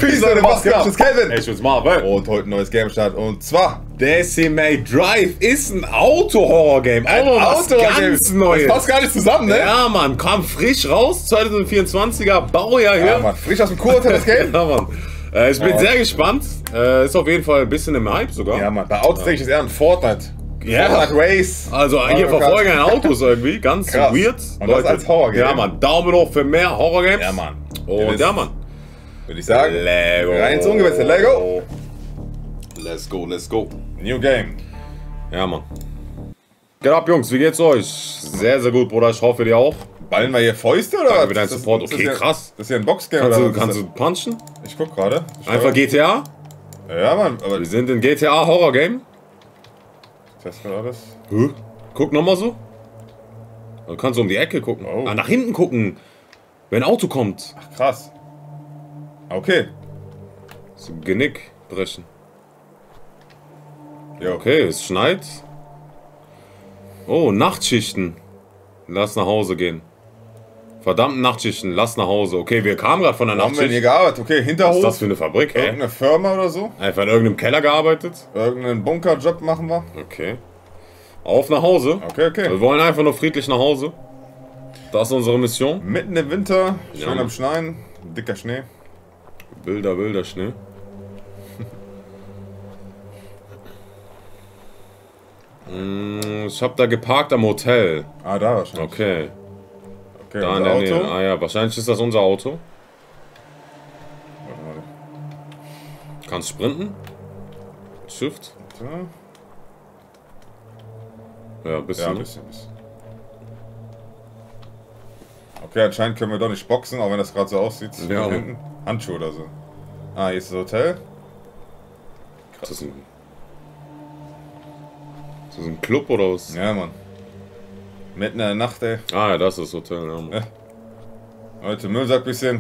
Leute, was geht? Das ist Kelvin. Ich bin's Marvel. Und heute ein neues Game Start. Und zwar Decimate Drive ist ein Auto-Horror-Game. ein Was ganz Neues. Das passt gar nicht zusammen, ne? Ja, Mann, kam frisch raus. 2024er Baujahr hier. Ja, Mann, frisch aus dem Kurhotel das Game. Ja, Mann. Ich bin sehr gespannt. Ist auf jeden Fall ein bisschen im Hype sogar. Ja, Mann, bei Autos denke ich, ist eher ein Fortnite. Ja. Fortnite Race. Also hier verfolgen ein Autos irgendwie. Ganz Krass. weird. Und das als Horror-Game. Ja, Mann. Daumen hoch für mehr Horror-Games. Ja, Mann. Und ja, Mann. Würde ich sagen. Lego. Rein ins Ungewisse. Lego. Let's go, let's go. New Game. Ja, Mann. Geht ab, Jungs, wie geht's euch? Sehr, sehr gut, Bruder. Ich hoffe, dir auch. Ballen wir hier Fäuste oder Danke was? für deinen Support. Das Okay, ist ja, krass. Das ist ja ein Boxgame Kannst oder du, was? kannst du punchen? Ich guck gerade. Einfach GTA? Ja, Mann, aber Wir sind in GTA Horror Game. das gerade alles. Guck nochmal so. Du kannst um die Ecke gucken. Oh. Ah, nach hinten gucken. Wenn ein Auto kommt. Ach, krass. Okay. So Genick brechen. Jo. Okay, es schneit. Oh, Nachtschichten. Lass nach Hause gehen. Verdammten Nachtschichten, lass nach Hause. Okay, wir kamen gerade von der Haben wir denn hier Nachtschicht. gearbeitet? Okay, Was ist Hinterhof. das für eine Fabrik, ey? Irgendeine Firma oder so. Einfach in irgendeinem Keller gearbeitet? Irgendeinen Bunkerjob machen wir. Okay. Auf nach Hause. Okay, okay. Wir wollen einfach nur friedlich nach Hause. Das ist unsere Mission. Mitten im Winter, schön Ja. am Schneien, dicker Schnee. Wilder, wilder Schnee. Ich hab da geparkt am Hotel. Ah, da wahrscheinlich. Okay. Okay, Da in unser der Auto. Nähe. Ah ja, wahrscheinlich ist das unser Auto. Kannst sprinten? Shift? Warte. Ja, ein bisschen. Ja, ein bisschen. Okay, anscheinend können wir doch nicht boxen, auch wenn das gerade so aussieht. Ja. Da hinten. Handschuhe oder so. Ah, hier ist das Hotel. Das ist ein Club oder was? Ja, Mann. Mitten in der Nacht, ey. Ah ja, das ist das Hotel. Ja, Mann. Ja. Heute Müllsack bisschen.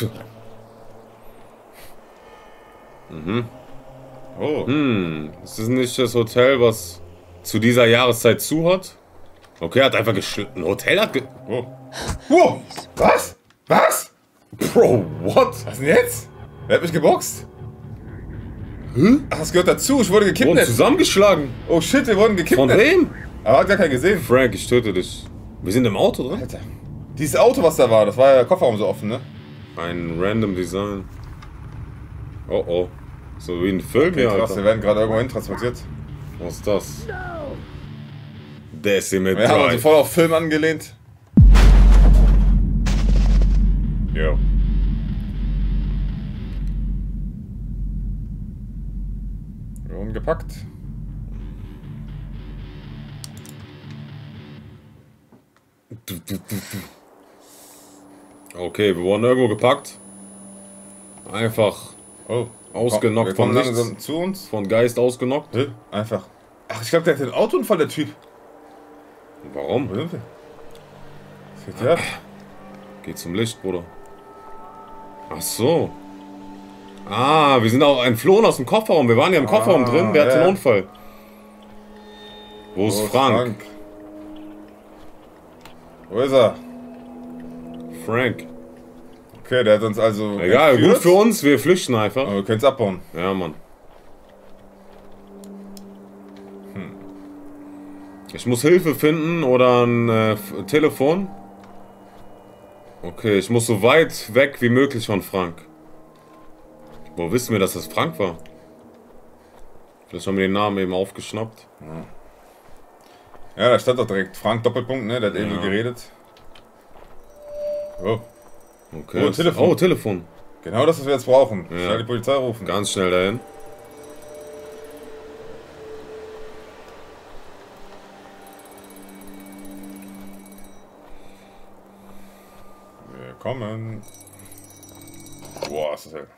Oh. Ist das nicht das Hotel, was zu dieser Jahreszeit zu hat? Okay, hat einfach ein Hotel hat Oh. Wow. Was? Was? Bro, what? Was denn jetzt? Wer hat mich geboxt? Ach, das gehört dazu. Ich wurde Wurden gekidnappt. zusammengeschlagen. Oh shit, wir wurden Von gekidnappt. wem? Aber hat gar keinen gesehen. Frank, ich töte dich. Wir sind im Auto drin? Alter. Dieses Auto, was da war, das war ja der Kofferraum so offen, ne? Ein random Design. Oh oh. So wie ein Film hier, Krass, wir Alter. werden gerade irgendwo hin transportiert. Was ist das? Decimate Wir haben uns Drive. voll auf Film angelehnt. Jo. Wir wurden gepackt. Okay, wir wurden irgendwo gepackt. Einfach Oh. ausgenockt Wir von kommen nichts. langsam zu uns. Von Geist ausgenockt. Hä? Einfach. Ach, ich glaube, der hat den Autounfall, der Typ. Warum? Wo sind wir? Was geht hier ab? Geh zum Licht, Bruder. Ach so. Ah, wir sind auch entflohen aus dem Kofferraum. Wir waren ja im Kofferraum drin. Wer hatte ja. einen Unfall? Wo ist Frank? Wo ist er? Frank. Okay, der hat uns also. Egal, entführt. gut für uns. Wir flüchten einfach. Aber wir können es abbauen. Ja, Mann. Ich muss Hilfe finden oder ein Telefon. Okay, ich muss so weit weg wie möglich von Frank. Wo wissen wir, dass das Frank war? Vielleicht haben wir den Namen eben aufgeschnappt. Ja, da stand doch direkt Frank Doppelpunkt, ne? Der hat eben so geredet. Oh. Okay. Oh, Telefon. Oh, Telefon. Genau das, was wir jetzt brauchen. Ja. Schnell die Polizei rufen. Ganz schnell dahin. Wir kommen. Boah, ist das hell.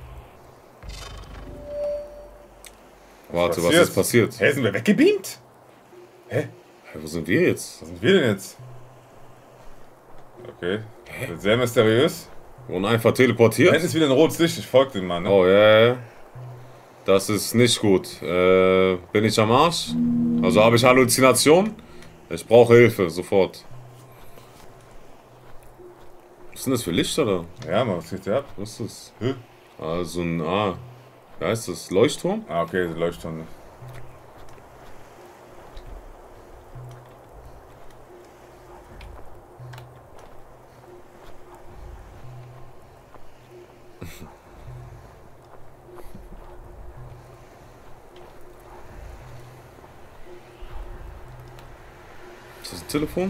Warte, was ist passiert? Hä, sind wir weggebeamt? Hä? Hey, wo sind wir jetzt? Was sind wir denn jetzt? Okay. Das wird sehr mysteriös. Wurden einfach Da hinten teleportiert? ist wieder ein rotes Licht. Ich folge dem Mann. Ne? Oh, ja. Das ist nicht gut. Bin ich am Arsch? Also habe ich Halluzinationen? Ich brauche Hilfe, sofort. Was sind das für Lichter da? Ja, Mann, was geht hier ab? Was ist das? Hä? Also ein, wie heißt das? Leuchtturm? Ah, okay, der Leuchtturm. Ist das ein Telefon?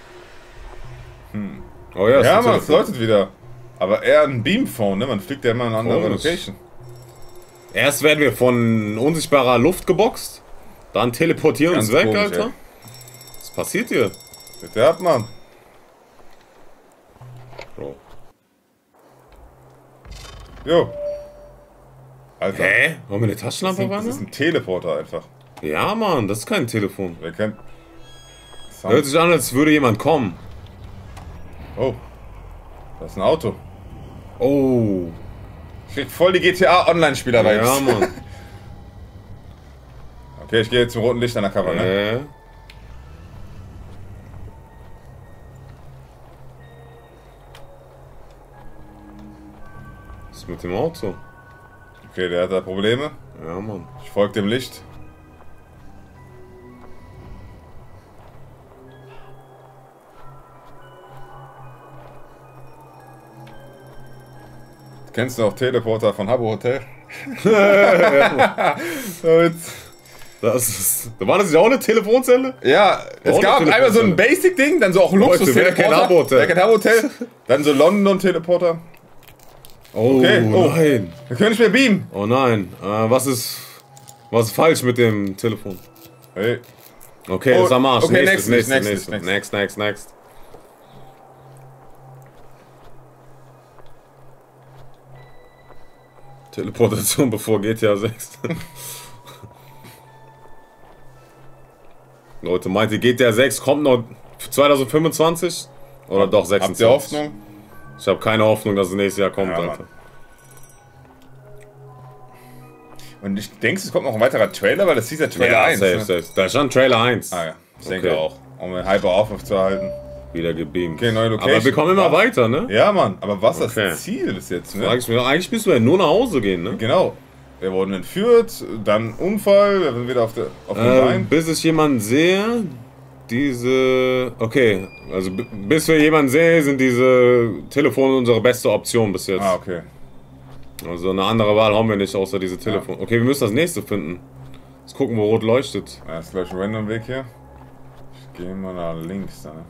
Oh ja, Ja, ist man, ein es Telefon. läutet wieder. Aber eher ein Beamphone, ne? Man fliegt ja immer in eine andere Komisch. Location. Erst werden wir von unsichtbarer Luft geboxt, dann teleportieren Ganz uns weg, komisch, Alter. ey. Was passiert hier? Bitte ab, Mann. Bro. Jo. Alter. Hä? Wollen wir eine Taschenlampe Das ist rein? ein Teleporter einfach. Ja, Mann, das ist kein Telefon. Wer kennt. Hört sich an, als würde jemand kommen. Oh. Das ist ein Auto. Oh. Ich krieg voll die GTA Online-Spieler-Vibes. Ja, Mann. Okay, ich gehe jetzt zum roten Licht an der Cover, ne? Was ist mit dem Auto? Okay, der hat da Probleme. Ja, Mann. Ich folge dem Licht. Kennst du auch Teleporter von Habbo Hotel? War das nicht auch eine Telefonzelle? Ja, es Auch gab eine einmal so ein Telefonzelle. Basic-Ding, dann so auch Leute, wer kennt Habbo Luxus-Teleporter. Hotel? Wer kennt Habbo Hotel? Dann so London-Teleporter. Oh, Okay, oh. nein. Wir können nicht mehr beamen. Oh nein. Was ist falsch mit dem Telefon? Hey. Okay, Oh, das ist am Arsch. okay, Nächstes, next, nächstes, next. nächstes. Next. Teleportation bevor GTA 6. Leute, meint ihr GTA 6 kommt noch 2025? Oder doch 26? Habt ihr Hoffnung? Ich habe keine Hoffnung, dass es nächstes Jahr kommt, Ja, Alter. Mann. Und ich denke, es kommt noch ein weiterer Trailer, weil das hieß ja Trailer 1. safe, Ne? safe. Da ist schon Trailer 1. Ah ja, ich denke Okay. auch. Um den Hyper aufrechtzuerhalten. Wieder gebeamt. Okay, neue Location. Aber wir kommen immer weiter, ne? Ja, Mann, aber was Okay. das Ziel ist jetzt, Frag ne? ich mir, eigentlich müssen wir nur nach Hause gehen, ne? Genau. Wir wurden entführt, dann Unfall, wir sind wieder auf dem Bein. Bis ich jemanden sehe, okay, also bis wir jemanden sehen, sind diese Telefone unsere beste Option bis jetzt. Ah, okay. Also eine andere Wahl haben wir nicht, außer diese Telefon. Okay, wir müssen das nächste finden. Jetzt gucken, wo rot leuchtet. Ja, ist gleich ein random Weg hier. Ich gehe mal nach links, ne?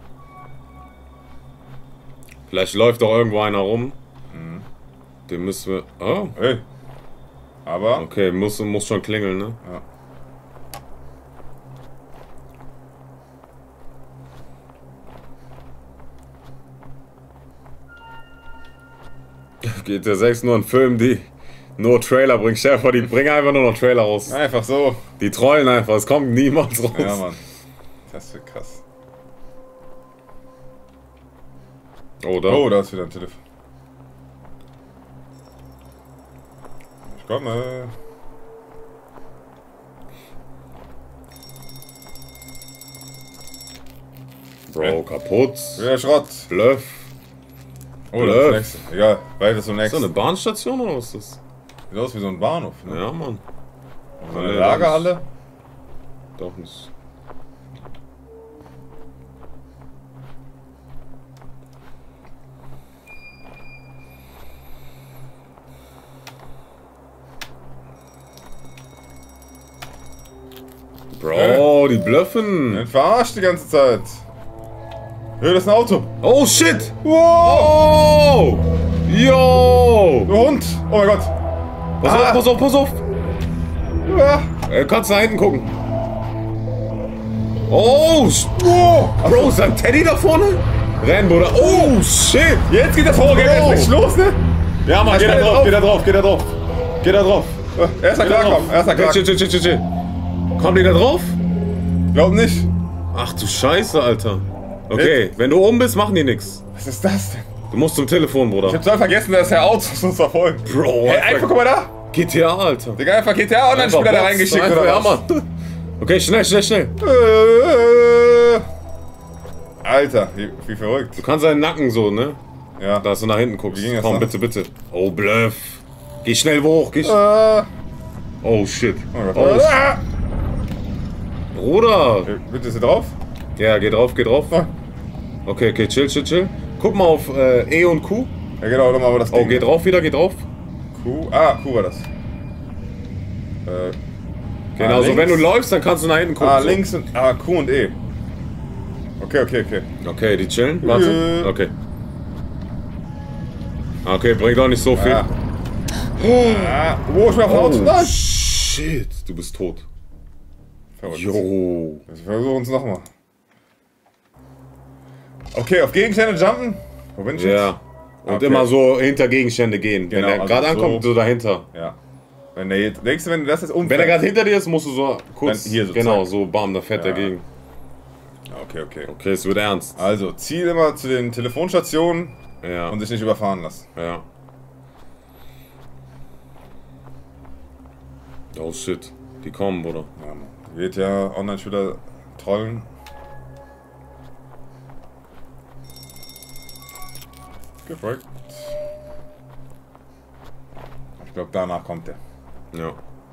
Vielleicht läuft doch irgendwo einer rum. Den müssen wir... Oh, Hey. Aber... okay, muss schon klingeln, ne? Ja. GTA 6 nur ein Film, die nur Trailer bringt. Stell dir vor, die bringen einfach nur noch Trailer raus. Einfach so. Die trollen einfach, es kommt niemals raus. Ja, Mann. Das wird krass. Oder? Oh, da ist wieder ein Telefon. Ich komme. Bro, kaputt. Wieder Schrott. Bluff. Oh, das ist das nächste. Egal, weiter zum Ist nächsten. das eine Bahnstation oder was ist das? Sieht aus wie so ein Bahnhof, ne? Ja, Mann. So eine Lagerhalle. Doch nicht. Bro, die bluffen. Den verarscht die ganze Zeit. Hey, das ist ein Auto. Oh shit! Wow! Oh! Yo! Du Hund! Oh mein Gott! Pass auf, pass auf, pass auf! Ah. Kannst nach hinten gucken. Oh! Oh. Bro, ist da ein Teddy da vorne? Renn, Bruder. Oh shit! Jetzt geht das Vorgehen Oh. endlich los, ne? Ja, Mann, geh da drauf, geh da drauf, geh da drauf. Geh da drauf. Erster klarkommen, erster Okay, klarkommen. chill. Kommt die da drauf? Glaub nicht. Ach du Scheiße, Alter. Okay, wenn du oben bist, machen die nix. Was ist das denn? Du musst zum Telefon, Bruder. Ich hab total vergessen, dass der Autos uns verfolgen. Bro, Hey, einfach, guck mal da! GTA, Alter. Digga, einfach GTA Online-Spieler da reingeschickt Einfach, oder ja, was? Mann. Okay, schnell. Alter, wie verrückt. Du kannst deinen Nacken so, ne? Ja. Da hast du nach hinten guckst. Wie ging das Komm, noch? bitte. Oh, Bluff. Geh schnell hoch, geh Oh shit. Oh Gott. Bruder! Bitte, ist sie drauf? Ja, geh drauf, geh drauf. Ah. Okay, chill. Guck mal auf E und Q. Ja genau, nochmal aber das Ding. Oh, geh drauf wieder, geh drauf. Q, Q war das. Genau, so links. wenn du läufst, dann kannst du nach hinten gucken. So. Links und, Q und E. Okay. Okay, die chillen, warte. Okay. Okay, bringt auch nicht so viel. Ich bin auf dem Auto. Nein! Shit, du bist tot. Verrückt. Jo. Wir versuchen es nochmal. Okay, auf Gegenstände jumpen. Wo bin ich jetzt? Ja. Und Okay. immer so hinter Gegenstände gehen. Genau, Wenn er also gerade ankommt, so dahinter. Ja. Wenn der jetzt, denkst du, wenn das jetzt Wenn er gerade hinter dir ist, musst du so kurz. Dann hier so genau, zack. so bam, da fährt er dagegen. Okay. Okay, es wird ernst. Also, Ziel immer zu den Telefonstationen Ja. und sich nicht überfahren lassen. Ja. Oh shit. Die kommen, Bruder. Ja, Mann. Wird ja Online-Schüler trollen. Gefolgt. Ich glaube, danach kommt der. Ja.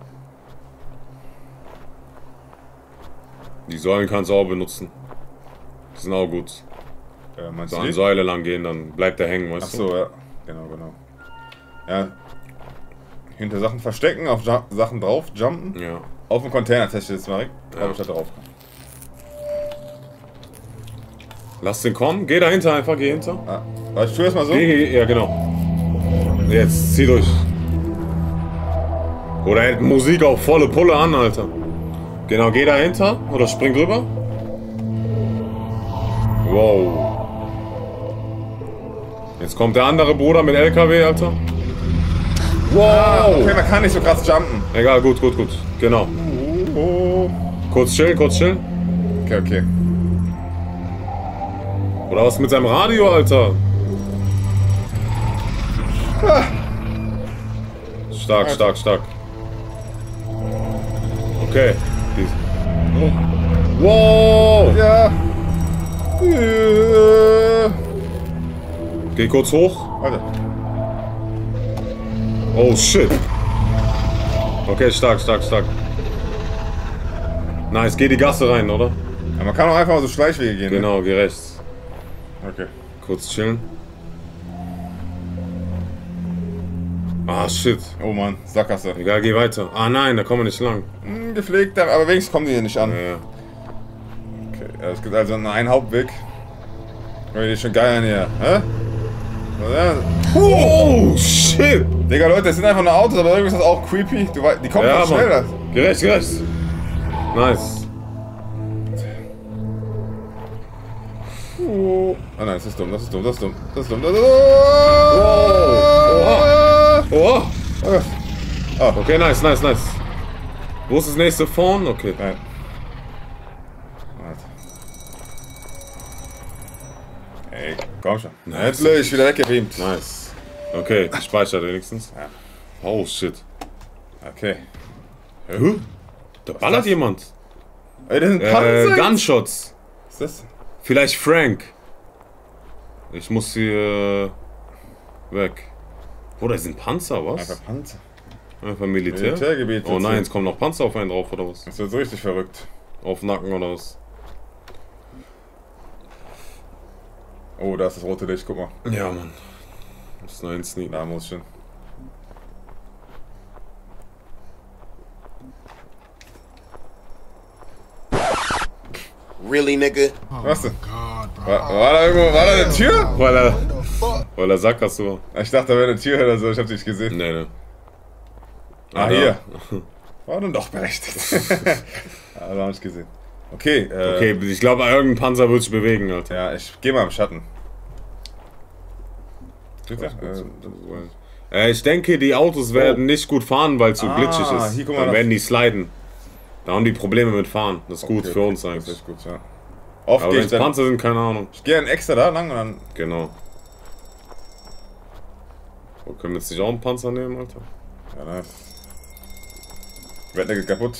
Die Säulen kannst du auch benutzen. Die sind auch gut. Meinst So du an die? Säule lang gehen, dann bleibt er hängen, weißt du? Achso, ja. Genau. Ja. Hinter Sachen verstecken, auf Sachen drauf, jumpen. Ja. Auf dem Container teste ich jetzt mal, ob ich da drauf kann. Lass den kommen. Geh dahinter einfach, geh hinter. Ich tue erstmal so. Geh, ja, genau. Jetzt, zieh durch. Oder hält Musik auf volle Pulle an, Alter. Genau, geh dahinter oder spring drüber. Wow. Jetzt kommt der andere Bruder mit LKW, Alter. Wow. Okay, man kann nicht so krass jumpen. Egal, gut. Genau. Oh. Kurz chillen. Okay. Oder was mit seinem Radio, Alter? Stark. Okay. Wow. Ja. Geh kurz hoch. Warte. Oh shit. Okay, stark. Nice, geh die Gasse rein, oder? Ja, man kann auch einfach mal so Schleichwege gehen. Genau, geh rechts. Ne? Okay. Kurz chillen. Ah, shit. Oh Mann, Sackgasse. Egal, geh weiter. Ah nein, da kommen wir nicht lang. Gepflegt, aber wenigstens kommen die hier nicht an. Ja. Okay, ja, es gibt also einen Hauptweg. Weil die schon geil an hier. Hä? Oh, shit. Digga, Leute, das sind einfach nur Autos, aber irgendwie ist das auch creepy. Die kommen Ja, voll schneller. Geh rechts. Nice. Ah nein, das ist dumm. Oh. Ah. Okay, nice. Wo ist das nächste Phone? Okay. Nein. Warte. Ey, komm schon. Nice. Endlich, wieder weggebeamt. Nice. Okay, speichert wenigstens. Ja. Oh, shit. Okay. Hä? Da ballert das? jemand. Ey, das sind Panzer. Gunshots. Was ist das? Vielleicht Frank. Ich muss hier weg. Oder sind Panzer, was? Einfach Panzer. Einfach Militär? Militärgebiet. Oh nein, jetzt kommen noch Panzer auf einen drauf, oder was? Das wird so richtig verrückt. Auf Nacken, oder was? Oh, da ist das rote Licht, guck mal. Ja, Mann. Das ist ein Sneak. Da muss schon. Really, nigga? Was denn? War da irgendwo, war da eine Tür? Weil er Sackgasse war. Ich dachte, da wäre eine Tür oder so, ich hab dich gesehen. Nee. Ah, da. hier. War dann doch berechtigt. Aber hab ich gesehen. Okay, Okay, ich glaube, irgendein Panzer wird sich bewegen, Alter. Ja, ich geh mal im Schatten. Ich denke, die Autos werden nicht gut fahren, weil es so glitschig ist. hier, guck mal, Dann werden die sliden. Da haben die Probleme mit Fahren. Das ist gut für uns Das eigentlich. ist echt gut, ja. Oft Aber gehe wenn ich es dann. Panzer sind, keine Ahnung. Ich gehe dann extra da lang und dann. Genau. Oh, können wir jetzt nicht auch einen Panzer nehmen, Alter? Ja, nice. Wetter geht kaputt.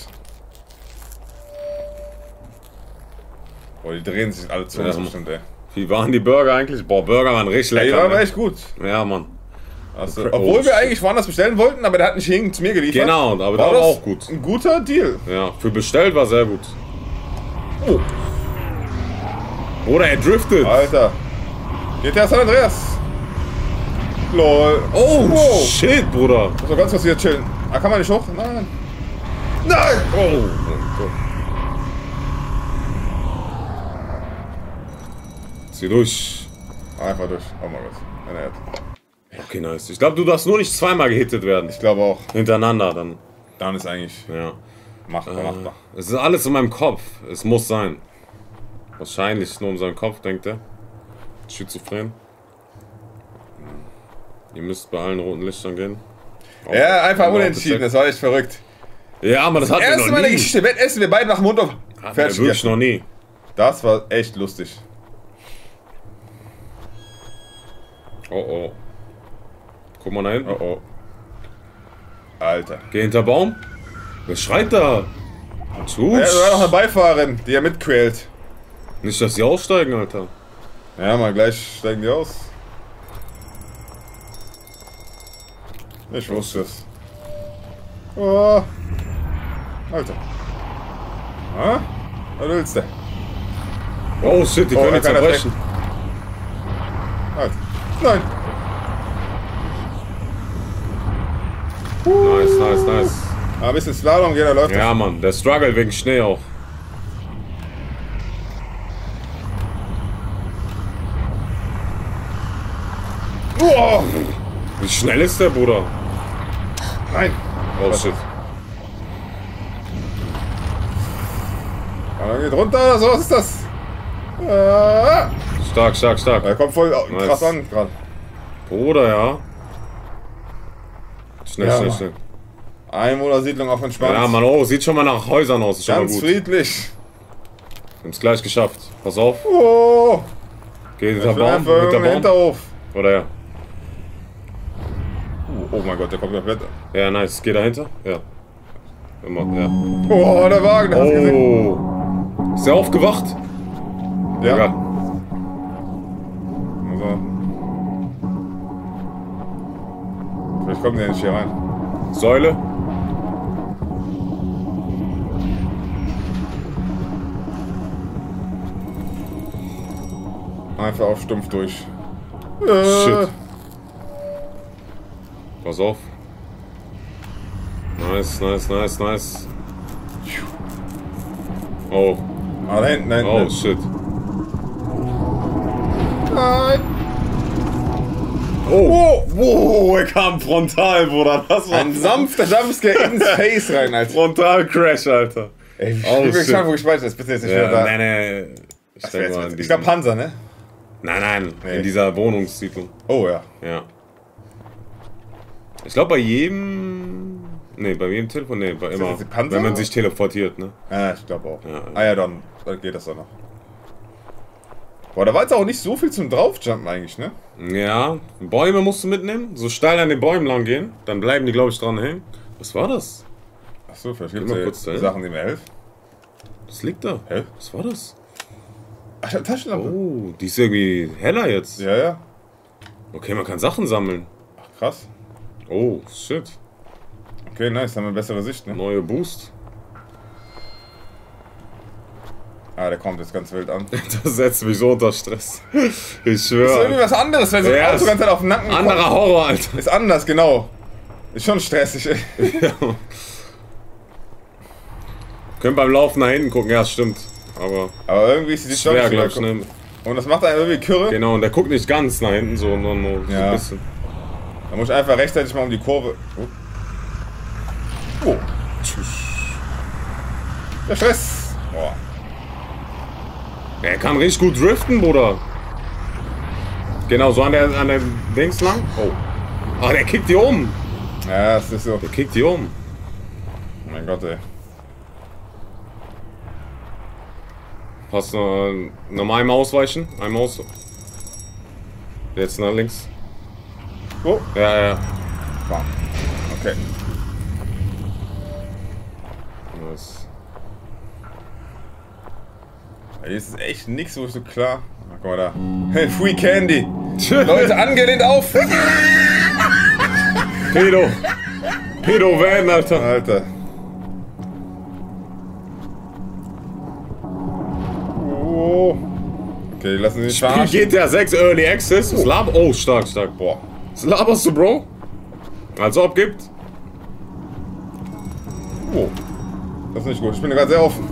Boah, die drehen sich alle zu uns Ja, bestimmt, ey. Wie waren die Burger eigentlich? Boah, Burger waren richtig Ey, die lecker. waren aber ne? echt gut. Ja, Mann. Also, obwohl wir eigentlich woanders bestellen wollten, aber der hat nicht zu mir geliefert. Genau, aber da war auch gut. Ein guter Deal. Ja, für bestellt war sehr gut. Oh. Oder er driftet. Alter. GTA San Andreas. Lol. Oh, wow. Shit, Bruder. Muss doch ganz kurz hier chillen. Ah, kann man nicht hoch? Nein. Nein! Oh mein Gott. Zieh durch. Einfach durch. Oh mein Gott. Okay, nice. Ich glaube, du darfst nur nicht zweimal gehittet werden. Ich glaube auch. Hintereinander dann. Dann ist eigentlich Ja. machbar. Es ist alles in meinem Kopf. Es muss sein. Wahrscheinlich nur um seinen Kopf, denkt er. Schizophren. Ihr müsst bei allen roten Lichtern gehen. Ja, einfach unentschieden. Das war echt verrückt. Ja, aber das hatten wir noch nie. Erste Mal in der Geschichte. Essen wir beide nach dem Mund auf. Hatten wir wirklich noch nie. Das war echt lustig. Oh oh. Guck mal da hinten. Oh oh. Alter. Geh hinter Baum. Wer schreit da? Ja, da war noch eine Beifahrerin, die ja mitquält. Nicht, dass die aussteigen, Alter. Ja, mal gleich steigen die aus. Ich wusste es. Oh. Alter. Ah? Was willst du? Oh shit, die können jetzt zerbrechen. Alter. Nein. Nice, nice, nice. Ah, ein bisschen Slalom geht, da läuft Ja, Mann, der Struggle wegen Schnee auch. Oh. Wie schnell ist der, Bruder? Nein. Oh shit. Ah, geht runter oder so, was ist das? Ah. Stark, stark, stark. Er kommt voll Nice. krass an gerade. Bruder, ja. Schnell, Ja, schnell, Mann. schnell. Einwohnersiedlung auf entspannt. Ja, Mann, oh, sieht schon mal nach Häusern aus. Ist schon mal Ganz gut. friedlich. Wir haben es gleich geschafft. Pass auf. Oh. Geh hinter Ich will Baum. einfach Hinter irgendeinen Baum. Hinterhof. Oder ja. Oh mein Gott, der kommt komplett. Ja, nice. Geh dahinter. Ja. Immer, ja. Oh, der Wagen, hast du gesehen? Oh. Ist der aufgewacht? Ja. Egal. Also. Vielleicht kommt der nicht hier rein. Säule. Einfach auf stumpf durch. Shit. Pass auf. Nice, nice, nice, nice. Oh. Ah, da hinten, da hinten. Oh, shit. Nein. Oh. Wow, er kam frontal, Bruder. Das war Ein sanfter Jumpscare ins Face rein, Alter. Frontal Crash, Alter. Ey, ich Oh, bin shit. gespannt, wo ich weiß, das bitte jetzt nicht wieder da. Nein, nein. Ich glaube Panzer, ne? Nein, Nee. in dieser Wohnungssiedlung. Oh ja. Ja. Ich glaube bei jedem... Nee, bei jedem Telefon, nee, bei immer. jetzt die Panzer, Wenn man oder? sich teleportiert, ne? Ja, ich glaube auch. Ja. Ah ja, dann geht das doch noch. Boah, da war jetzt auch nicht so viel zum Draufjumpen eigentlich, ne? Ja, Bäume musst du mitnehmen, so steil an den Bäumen lang gehen, dann bleiben die, glaube ich, dran hängen. Was war das? Achso, vielleicht Geh gibt mal es kurz ja dahin. Sachen, die mir helfen. Das liegt da. Hä? Was war das? Ach, ich hab Taschenlampe. Oh, die ist irgendwie heller jetzt. Ja, ja. Okay, man kann Sachen sammeln. Ach, krass. Oh, shit. Okay, nice, haben wir bessere Sicht, ne? Neue Boost. Ah, der kommt jetzt ganz wild an. Das setzt mich so unter Stress. Ich Das ist schwöre. irgendwie was anderes, wenn so ein Ja, Auto ist ganz auf den Nacken kommt. Anderer Horror, Alter. Ist anders, genau. Ist schon stressig, ey. Ja. Können beim Laufen nach hinten gucken, ja, stimmt. Aber irgendwie ist die Sicht schwer, doch glaube nicht ich, mehr. ne? Und das macht einen irgendwie Kürre. Genau, und der guckt nicht ganz nach hinten, so, nur so Ja. ein bisschen. Da muss ich einfach rechtzeitig mal um die Kurve. Oh. Der Stress. Boah. Er kann richtig gut driften, Bruder. Genau, so an der Dings lang. Oh. Ah, der kickt die um. Ja, das ist so. Der kickt die um. Oh mein Gott, ey. Hast du nochmal einmal ausweichen? Einmal aus. Jetzt nach links. Oh. Ja, ja. Bam. Okay. Nice. Hier ist echt nichts, wo ich so klar. Ah, guck mal da. Free Candy. Leute, angelehnt auf. Pedo-Van, Alter. Alter. Oh. Okay, lassen Sie mich Spiel verarschen. GTA 6 Early Access. Was laber... Oh, stark. Boah. Was laberst du, Bro? Als ob gibt. Oh. Das ist nicht gut. Ich bin gerade sehr offen.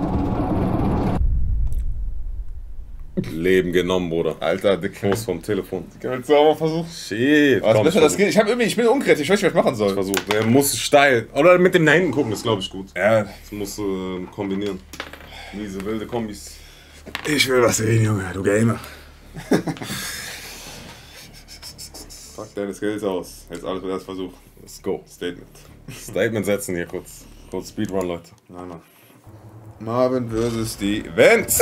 Leben genommen, Bruder. Alter, Dick. Los vom Telefon. Willst du auch mal versuchen? Shit. Was Komm, besser das geht? Ich bin unkreativ. Ich weiß nicht, was ich machen soll. Versuch. Der muss steil. Oder mit dem da hinten gucken, ist glaube ich gut. Ja. Das musst du kombinieren. Diese wilde Kombis. Ich will was sehen, Junge. Du Gamer. Fuck deine Skills aus. Jetzt alles für das Versuch. Let's go. Statement. Statement setzen hier kurz. Kurz Speedrun, Leute. Nein, Mann. Marvin versus die Vents.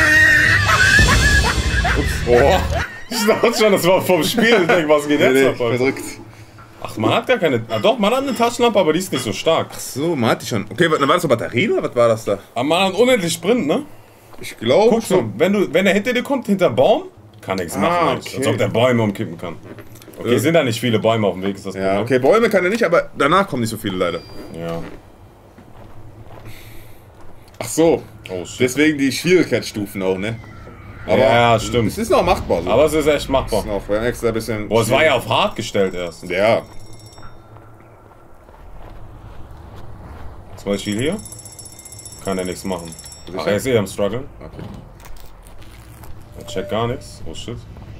Boah. Ich dachte schon, das war vom Spiel. Ich denke, was geht jetzt ab, Alter? verdrückt. Ach, man hat gar keine... Ah, doch, man hat eine Taschenlampe, aber die ist nicht so stark. So, man hat die schon. Okay, war das so Batterien oder was war das da? Aber man hat unendlich Sprint, ne? Ich glaube Guck so, wenn er hinter dir kommt, hinter Baum, kann nichts machen. Eigentlich. Okay. Als ob der Bäume umkippen kann. Okay, sind da nicht viele Bäume auf dem Weg, ist das Ja, Problem. okay, Bäume kann er nicht, aber danach kommen nicht so viele leider. Ja. Ach so. Oh, shit. Deswegen die Schwierigkeitsstufen auch, ne? Aber Ja, stimmt. es ist noch machbar so. Aber es ist echt machbar. ist noch extra ein bisschen. Boah, es war ja auf hart gestellt erst. Ja. Zum Beispiel hier. Kann er nichts machen. Sicher? Ach, er ist eh am struggeln. Okay. Er checkt gar nichts. Oh shit.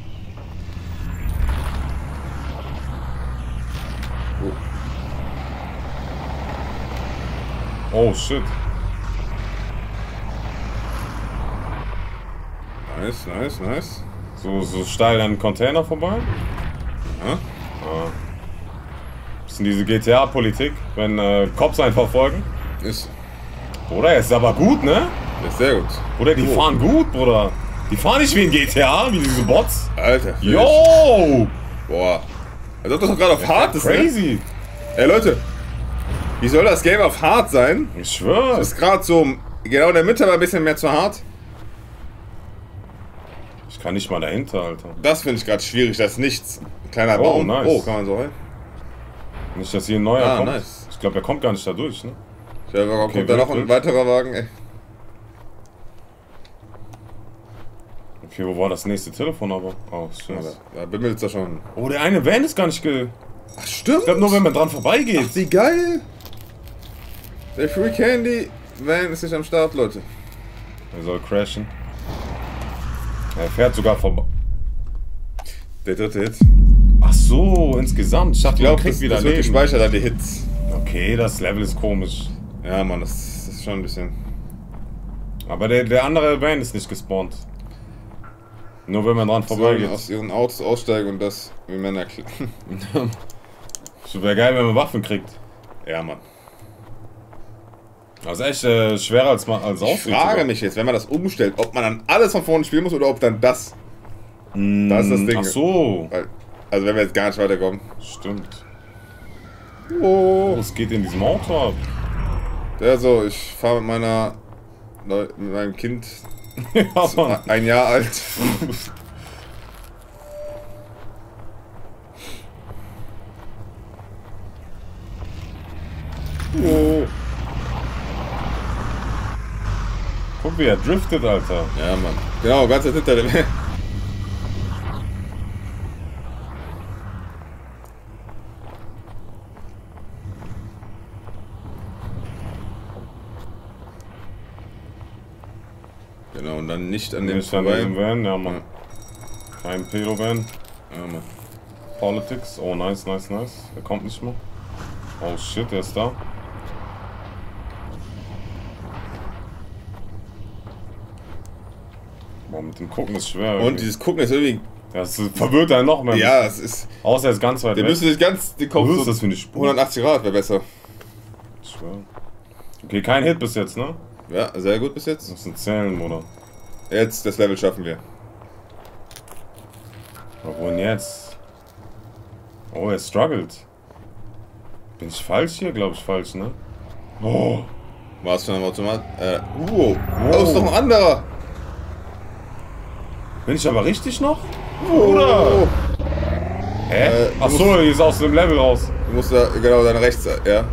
Oh shit. Nice. So steil an den Container vorbei. Ja. Ja. Bisschen diese GTA-Politik, wenn Cops einen verfolgen. Ist Bruder, ist aber gut, ne? sehr gut. Bruder, die fahren gut, Bruder. Die fahren nicht wie in GTA, wie diese Bots. Alter. Yo! Boah. Als ob das doch gerade auf hart ist, ne? Crazy. Ey Leute. Wie soll das Game auf hart sein? Ich schwör. Das ist gerade so genau in der Mitte, aber ein bisschen mehr zu hart. Ich kann nicht mal dahinter, Alter. Das finde ich gerade schwierig, das ist nichts. Ein kleiner Oh, Baum. nice. Oh, kann man so rein? Nicht, dass hier ein neuer Ah, kommt. nice. Ich glaube, er kommt gar nicht da durch, ne? Ja, warum kommt da noch ein wild. weiterer Wagen, ey? Okay, wo war das nächste Telefon aber? Oh, shit. Da bimmelt's da schon. Oh, der eine Van ist gar nicht Ach, stimmt. Ich glaube nur, wenn man dran vorbeigeht. Ach, wie geil. Der Free Candy Van ist nicht am Start, Leute. Er soll crashen. Er fährt sogar vorbei. Der dritte Hit. Ach so, insgesamt. Ich dachte, Ich glaube, man kriegt das wieder wird Leben. gespeichert an die Hits. Okay, das Level ist komisch. Ja, Mann, das ist schon ein bisschen... Aber der andere Van ist nicht gespawnt. Nur wenn man dran Sollen vorbeigeht. aus ihren Autos aussteigen und das wie Männer klicken. Wäre geil, wenn man Waffen kriegt. Ja, Mann. Das ist echt schwerer als Ich aussieht. frage mich jetzt, wenn man das umstellt, ob man dann alles von vorne spielen muss oder ob dann das... Das ist das Ding. Ach so. Weil, also wenn wir jetzt gar nicht weiterkommen. Stimmt. Oh. Was geht in diesem Auto ab? Ja, so, ich fahre mit mit meinem Kind, Ja, Mann. 1 Jahr alt. Oh. Guck, wie er driftet, Alter. Ja, Mann. Genau, ganz hinter dem. Genau, und dann nicht an dem Nicht an vorbei. diesem Van, ja, Mann. Ja. Kein Pedo-Van. Ja, Mann. Politics. Oh, nice. Er kommt nicht mehr. Oh shit, der ist da. Boah, mit dem Gucken ist schwer. Und irgendwie. dieses Gucken ist irgendwie. Das verwirrt einen noch mehr. Ja, es ist. Außer er ist ganz weit Der weg. müsste sich ganz. Den Kopf Was ist so das für eine Spur? 180 Grad wäre besser. Ich schwör. Okay, kein Hit bis jetzt, ne? Ja, sehr gut bis jetzt. Das sind Zählen, oder? Jetzt das Level schaffen wir. Aber wohin jetzt? Oh, er struggelt. Bin ich falsch hier? Glaube ich falsch, ne? Oh. War es schon am Automat? Oh, ist doch ein anderer. Bin ich aber richtig noch? Oder? Hä? Achso, hier ist aus dem Level raus. Du Du musst da, genau, deine rechts, ja.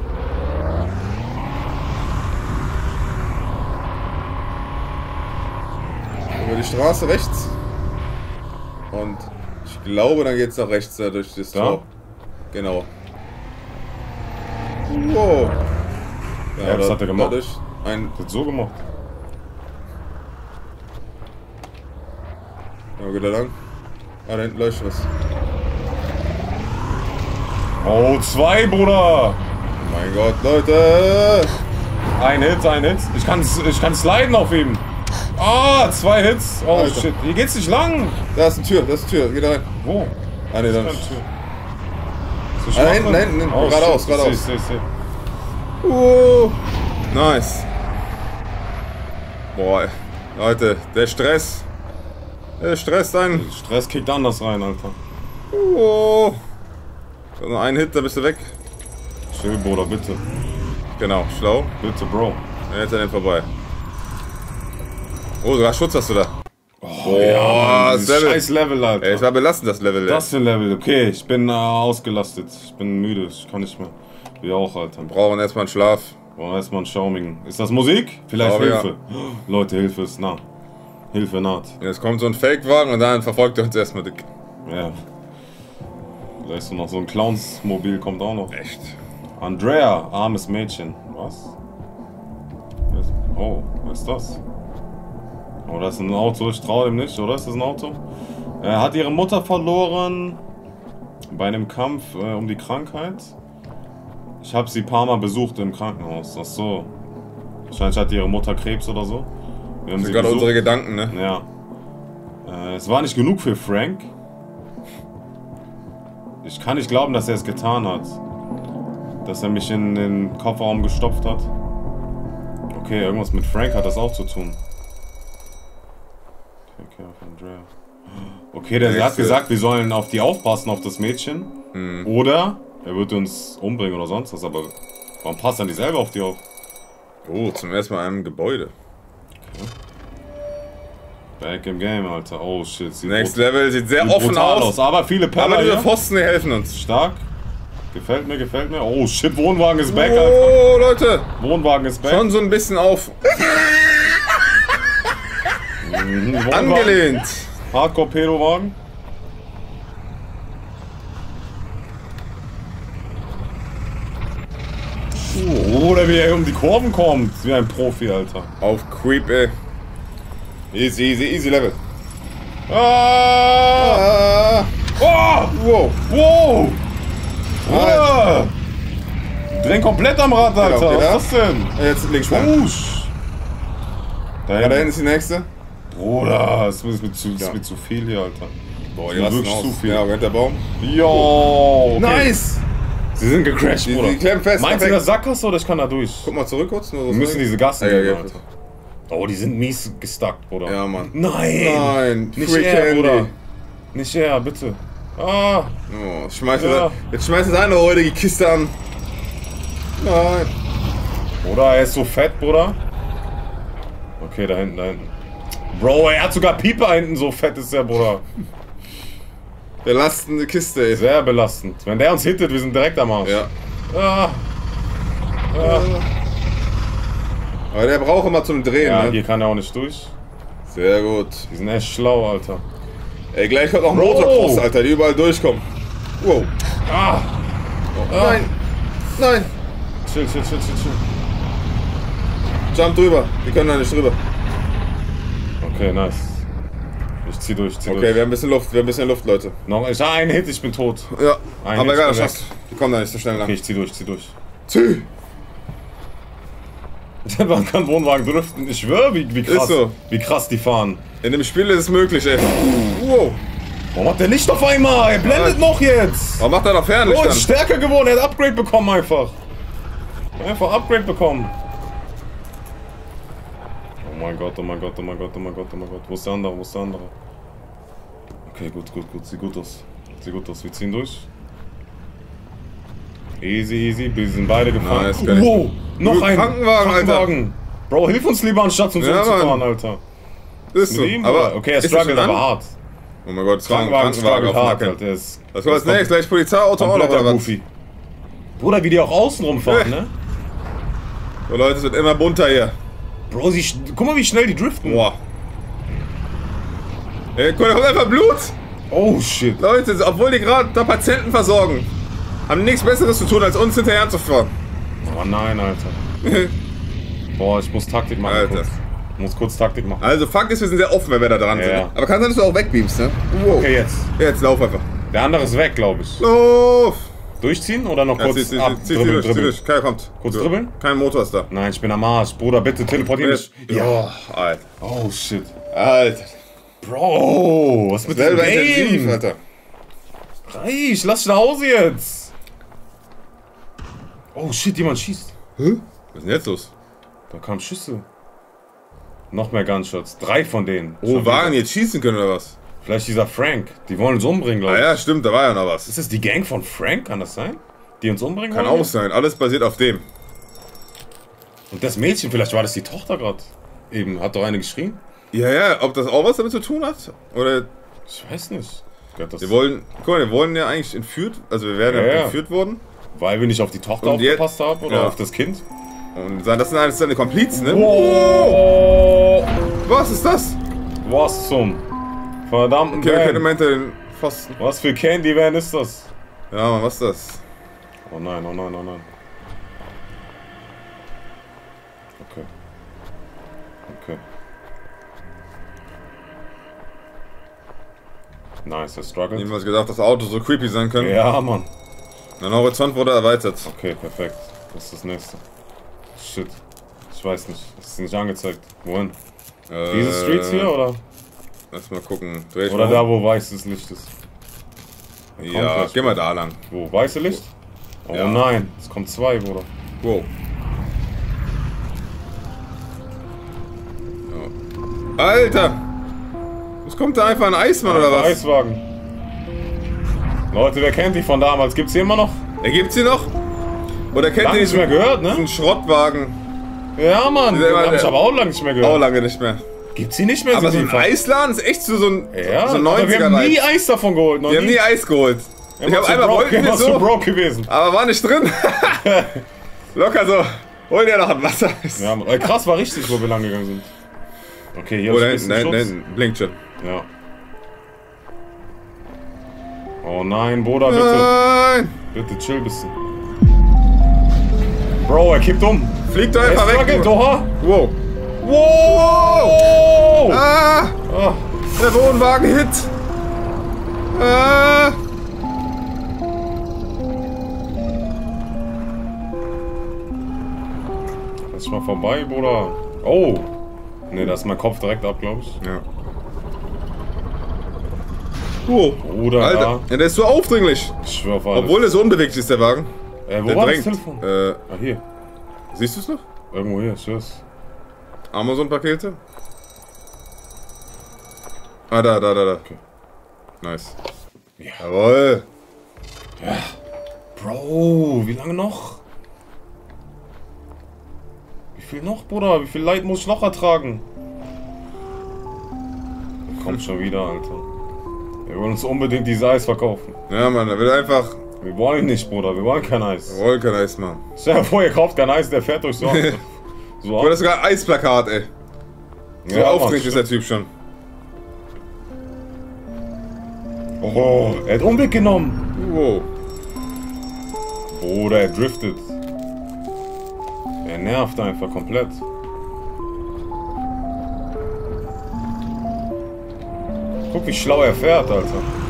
Über die Straße rechts. Und ich glaube, dann geht's nach rechts da durch das Tor. Genau. Wow. Ja, das hat er gemacht. Das hat so gemacht. Ja, geht da lang. Ah, da hinten leuchtet was. Oh, 2, Bruder! Mein Gott, Leute! Ein Hit. Ich kann sliden auf ihm. Ah, 2 Hits. Oh, Alter. Shit. Hier geht's nicht lang. Da ist eine Tür, Geh da rein. Wo? Ah, ne, dann. Tür. Da hinten. Oh, geradeaus. Seh. Nice. Boah, Leute, der Stress. Ein. Stress kickt anders rein, Alter. Noch ein Hit, da bist du weg. Chill, Bruder, bitte. Genau, schlau. Bitte, Bro. Jetzt an den vorbei. Oh, sogar Schutz hast du da. Oh, ja, das scheiß Level, Alter. Ey, es war belastend, das Level. Das für ein Level, okay. Ich bin ausgelastet. Ich bin müde. Ich kann nicht mehr. Wir auch, Alter. Brauchen erstmal einen Schlaf. Brauchen erstmal ein Schauming. Ist das Musik? Vielleicht Hilfe. Ja. Leute, Hilfe ist nah. Hilfe naht. Jetzt kommt so ein Fake-Wagen und dann verfolgt er uns erstmal dick. Ja. Vielleicht so noch so ein Clowns-Mobil kommt auch noch. Echt? Andrea, armes Mädchen. Was? Oh, was ist das? Oh, das ist ein Auto. Ich traue dem nicht, oder? Ist das ein Auto? Er hat ihre Mutter verloren bei einem Kampf um die Krankheit. Ich habe sie ein paar Mal besucht im Krankenhaus. Ach so. Wahrscheinlich hat ihre Mutter Krebs oder so. Wir haben das sind gerade unsere Gedanken, ne? Ja. Es war nicht genug für Frank. Ich kann nicht glauben, dass er es getan hat. Dass er mich in den Kofferraum gestopft hat. Okay, irgendwas mit Frank hat das auch zu tun. Okay, der hat gesagt, wir sollen auf die aufpassen, auf das Mädchen. Oder er wird uns umbringen oder sonst was, aber warum passt dann die selber auf die auf? Oh, zum ersten Mal in einem Gebäude. Okay. Back im Game, Alter. Oh shit. Next Level sieht sehr offen aus. Aber viele Perler. Aber diese Pfosten, die helfen uns. Stark. Gefällt mir. Oh shit, Wohnwagen ist back, Alter. Oh, Leute. Wohnwagen ist back. Schon so ein bisschen auf. Angelehnt. Hardcore-Pedo-Wagen. Oder wie er um die Kurven kommt. Wie ein Profi, Alter. Auf Creep, ey. Easy Level. Ah! Oh! Wow! Drehen komplett am Rad, Alter. Okay, was ist das denn? Jetzt links spannend. Da hinten ist die nächste. Bruder, das ist mir zu viel hier, Alter. Boah, die lassen aus. Zu viel. Ja, rennt der Baum. Jo! Okay. Nice! Sie sind gecrashed, Bruder. Die klemmen fest. Meinst du das Sackgasse oder ich kann da durch? Guck mal zurück kurz. Wir müssen diese Gassen gehen, Alter. Oh, die sind mies gestuckt, Bruder. Ja, Mann. Nein! Nicht er, Bruder. Nicht er, bitte. Ah! Oh, jetzt schmeißt er seine räudige Kiste an. Nein. Bruder, er ist so fett, Bruder. Okay, da hinten. Bro, er hat sogar Pieper hinten, so fett ist der, Bruder. Belastende Kiste, ey. Sehr belastend. Wenn der uns hittet, wir sind direkt am Arsch. Ja. Ah. Aber der braucht immer zum Drehen, ja, ne? Hier kann er auch nicht durch. Sehr gut. Die sind echt schlau, Alter. Ey, gleich kommt noch Motocross, Alter, die überall durchkommen. Wow. Ah. Oh, nein. Chill. Jump drüber. Die können da nicht drüber. Okay, nice. Ich zieh durch. Okay, wir haben ein bisschen Luft, Leute. Noch ein Hit, ich bin tot. Ja, aber egal, die kommen da nicht so schnell lang. Okay, ich zieh durch. Zieh! Man kann Wohnwagen driften. Ich schwöre, wie krass. Ist so. Wie krass die fahren. In dem Spiel ist es möglich, ey. Wow. Warum hat der Licht auf einmal? Er blendet noch jetzt. Warum macht er noch Fernlicht? Oh, ist stärker geworden. Er hat Upgrade bekommen einfach. Upgrade bekommen. Oh mein Gott. Wo ist der andere? Okay, gut. Sieht gut aus. Wir ziehen durch. Easy. Wir sind beide gefahren. Nice, wow, noch ein Krankenwagen, Alter. Bro, hilf uns lieber, anstatt uns umzufahren, Alter. Ist so. Aber okay, er struggelt aber hart. Oh mein Gott, Krankenwagen auf hart, Nacken. Alter. Was war das nächstes? Gleich Polizeiauto auch noch oder was? Bruder, wie die auch außen rumfahren, ne? So Leute, es wird immer bunter hier. Bro, guck mal, wie schnell die driften. Boah. Ey, guck, da kommt einfach Blut. Oh, shit. Leute, obwohl die gerade da Patienten versorgen, haben nichts Besseres zu tun, als uns hinterher zu fahren. Oh nein, Alter. Boah, ich muss Taktik machen. Alter. Kurz. Ich muss kurz Taktik machen. Also Fakt ist, wir sind sehr offen, wenn wir da dran Ja. sind. Aber kann sein, dass du auch wegbeamst, ne? Wow. Okay, jetzt. Jetzt lauf einfach. Der andere ist weg, glaube ich. Lauf! Durchziehen oder noch kurz zieh dribbeln? durch. Keiner kommt. Kurz dribbeln? Kein Motor ist da. Nein, ich bin am Arsch. Bruder, bitte teleportier mich. Ja, Alter. Oh, shit. Alter. Bro, was mit dem Selber intensiv, Game? Alter. Reich, lass dich nach Hause jetzt. Oh, shit, jemand schießt. Hä? Was ist denn jetzt los? Da kamen Schüsse. Noch mehr Gunshots. 3 von denen. Oh, Schon Wagen wieder. jetzt schießen können oder was? Vielleicht dieser Frank. Die wollen uns umbringen, Ah glaube ich. ja, stimmt, da war ja noch was. Ist das die Gang von Frank? Kann das sein? Die uns umbringen Kann wollen? auch sein, alles basiert auf dem. Und das Mädchen, vielleicht war das die Tochter gerade. Eben, hat doch eine geschrien? Ja, ob das auch was damit zu tun hat? Oder, Ich weiß nicht. Gott, das guck mal, wir wurden ja eigentlich entführt, also wir wären ja Ja. entführt worden. weil wir nicht auf die Tochter Und jetzt- aufgepasst haben oder Ja. auf das Kind? Und das sind alles seine Komplizen, ne? Wow. Was ist das? Was zum verdammten Okay, wir können Van? immer hinter den Pfosten. Was für Candy Van ist das? Ja, Mann, was ist das? Oh nein, oh nein, oh nein. Okay. Okay. Nice, er struggelt. Niemals gedacht, dass Autos so creepy sein können. Ja, Mann. Mein Horizont wurde erweitert. Okay, perfekt. Was ist das nächste? Shit. Ich weiß nicht. Das ist nicht angezeigt. Wohin? Diese Streets hier oder? Lass mal gucken. Dreh ich Oder mal da, um. wo weißes Licht ist? Ja, gleich. geh mal da lang. Wo? Weiße Licht? Oh Ja. nein, es kommt 2, Bruder. Wow. Ja. Alter! Es kommt da einfach ein Eismann oder was? Eiswagen. Leute, wer kennt die von damals? Gibt's die immer noch? Gibt's die noch? Oder kennt Lange ihr nicht mehr gehört, ne? diesen Schrottwagen? Ja, Mann. Dieser- Den hab ich aber auch lange nicht mehr Auch gehört. lange nicht mehr. Gibt's die nicht mehr? Aber so Sind ein die ver- Eisladen ist echt so ein Ja, so ein aber wir haben 90er nie Vibes. Eis davon geholt. Noch Wir haben nie Eis geholt. Ich hab einmal wollten wir immer zu so, broke gewesen. aber war nicht drin. Locker so. Hol dir noch ein Wasser. Ja, Mann. Krass, war richtig, wo wir lang gegangen sind. Okay, hier Oder ist hinten, ein nein, bisschen Schutz. nein, blinkt schon. Ja. Oh nein, Bruder, bitte. Nein! Bitte chill ein bisschen. Bro, er kippt um. Flieg doch Er einfach weg. struggelt, du. oha. Wow. Wow. Ah! Ah. Der Wohnwagen-Hit! Ah! Lass mal vorbei, Bruder. Oh. Ne, da ist mein Kopf direkt ab, glaube ich. Ja. Wow. Bruder, Alter, ja, der ist so aufdringlich. ja. Ich schwör auf alles. Obwohl er so unbeweglich ist, der Wagen. Wo Der war das drängt. Telefon? Ah, hier. Siehst du es noch? Irgendwo hier, ich schwör's. Amazon-Pakete? Ah, da. Okay. Nice. Ja. Jawohl. Bro, wie lange noch? Wie viel noch, Bruder? Wie viel Leid muss ich noch ertragen? Kommt schon wieder, Alter. Wir wollen uns unbedingt dieses Eis verkaufen. Ja, Mann, er will einfach. Wir wollen nicht, Bruder. Wir wollen kein Eis. Jawohl, kein Eis, Mann. Stell dir vor, ihr kauft kein Eis, der fährt euch so ab. So Boah, das ist sogar ein Eisplakat, ey. So Ja, aufdringlich Mann, ist der Typ schon. Oh, er hat Umweg genommen. Wow. Bruder, er driftet. Er nervt einfach komplett. Guck, wie schlau er fährt, Alter.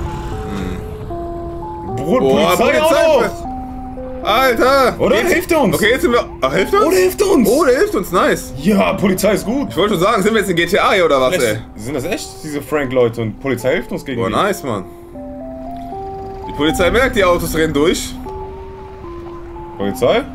Bruder, Boah, Polizei auch noch! Alter! Oder? Jetzt- Hilft er uns? Okay, jetzt sind wir. Ach, hilft uns? Oh, der hilft uns! Oh, der hilft uns, nice. Ja, Polizei ist gut. Ich wollte schon sagen, sind wir jetzt in GTA hier oder was, ey? Sind das echt diese Frank-Leute und Polizei hilft uns gegen Boah, die? nice, Mann. Die Polizei merkt, die Autos rennen durch. Polizei?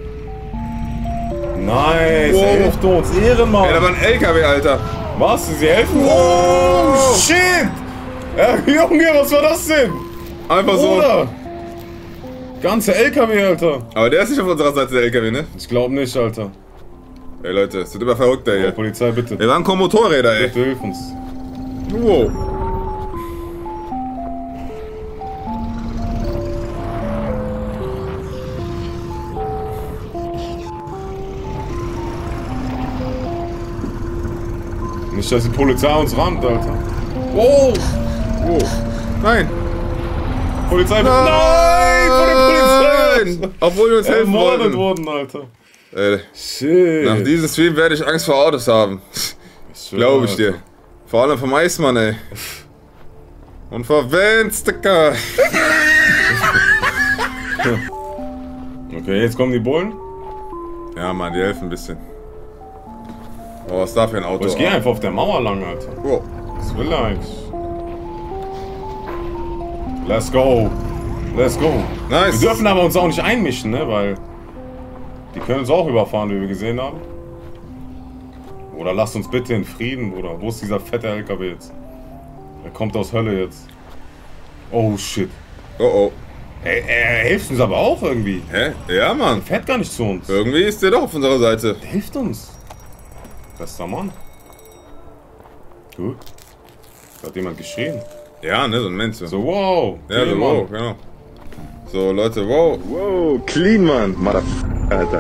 Nice, Wow. er hilft uns. Ehrenmann. Ey, da war ein LKW, Alter. Was? Sie helfen? Wow. Oh, shit! Junge, was war das denn? Einfach so. Bruder! Ganze LKW, Alter. Aber der ist nicht auf unserer Seite, der LKW, ne? Ich glaub nicht, Alter. Ey, Leute, es wird immer verrückter Oh, hier. Polizei, bitte. Wir waren kaum Motorräder, ey. Bitte hilf uns. Wow. Nicht, dass die Polizei uns rammt, Alter. Oh! Oh! Nein! Polizei! Nein! Von der Polizei! Obwohl wir uns helfen Ermordet wollten. wurden, Alter. Shit. Nach diesem Stream werde ich Angst vor Autos haben. Glaube ich dir. Vor allem vom Eismann, ey. Und vor Vans, Dicker. Okay, jetzt kommen die Bullen. Ja, Mann, die helfen ein bisschen. Oh, was ist da für ein Auto? Aber ich gehe einfach auf der Mauer lang, Alter. Oh. Was will er eigentlich? Let's go. Let's go. Nice. Wir dürfen aber uns auch nicht einmischen, ne? Weil die können uns auch überfahren, wie wir gesehen haben. Oder lasst uns bitte in Frieden, Bruder. Wo ist dieser fette LKW jetzt? Er kommt aus Hölle jetzt. Oh shit. Oh oh. Er hilft uns aber auch irgendwie. Hä? Ja, Mann. Er fährt gar nicht zu uns. Irgendwie ist der doch auf unserer Seite. Der hilft uns. Bester Mann. Gut. Da hat jemand geschrien. Ja, ne, so ein Mensch. So, wow. Ja, so, wow, genau. So, Leute, wow. Wow, clean, Mann. Alter.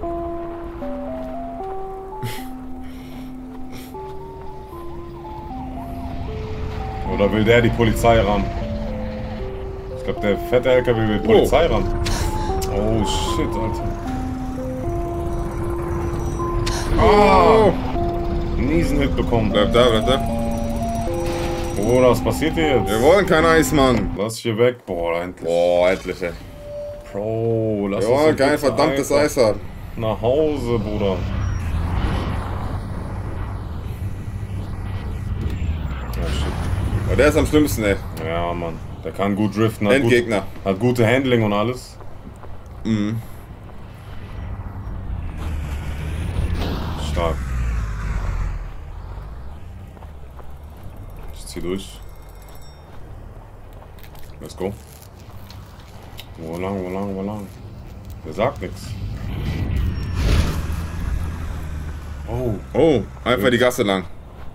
Oder will der die Polizei ran? Ich glaube, der fette LKW will die Polizei ran. Oh shit, Alter. Oh! Niesen Hit bekommen. Bleib da, bleib da. Oh, was passiert hier jetzt? Wir wollen kein Eismann. Lass dich hier weg. Boah, endlich. Boah, endlich, ey. Bro, lass Wir uns wollen hier kein bitte verdammtes einfach Eis haben. nach Hause, Bruder. Ja, shit. Aber der ist am schlimmsten, ey. Ja, Mann. Der kann gut driften. Endgegner. Hat gute Handling und alles. Mhm. Stark. Ich zieh durch. Let's go. Wo lang, wo lang, wo lang? Der sagt nichts. Oh. Oh, einfach die Gasse lang.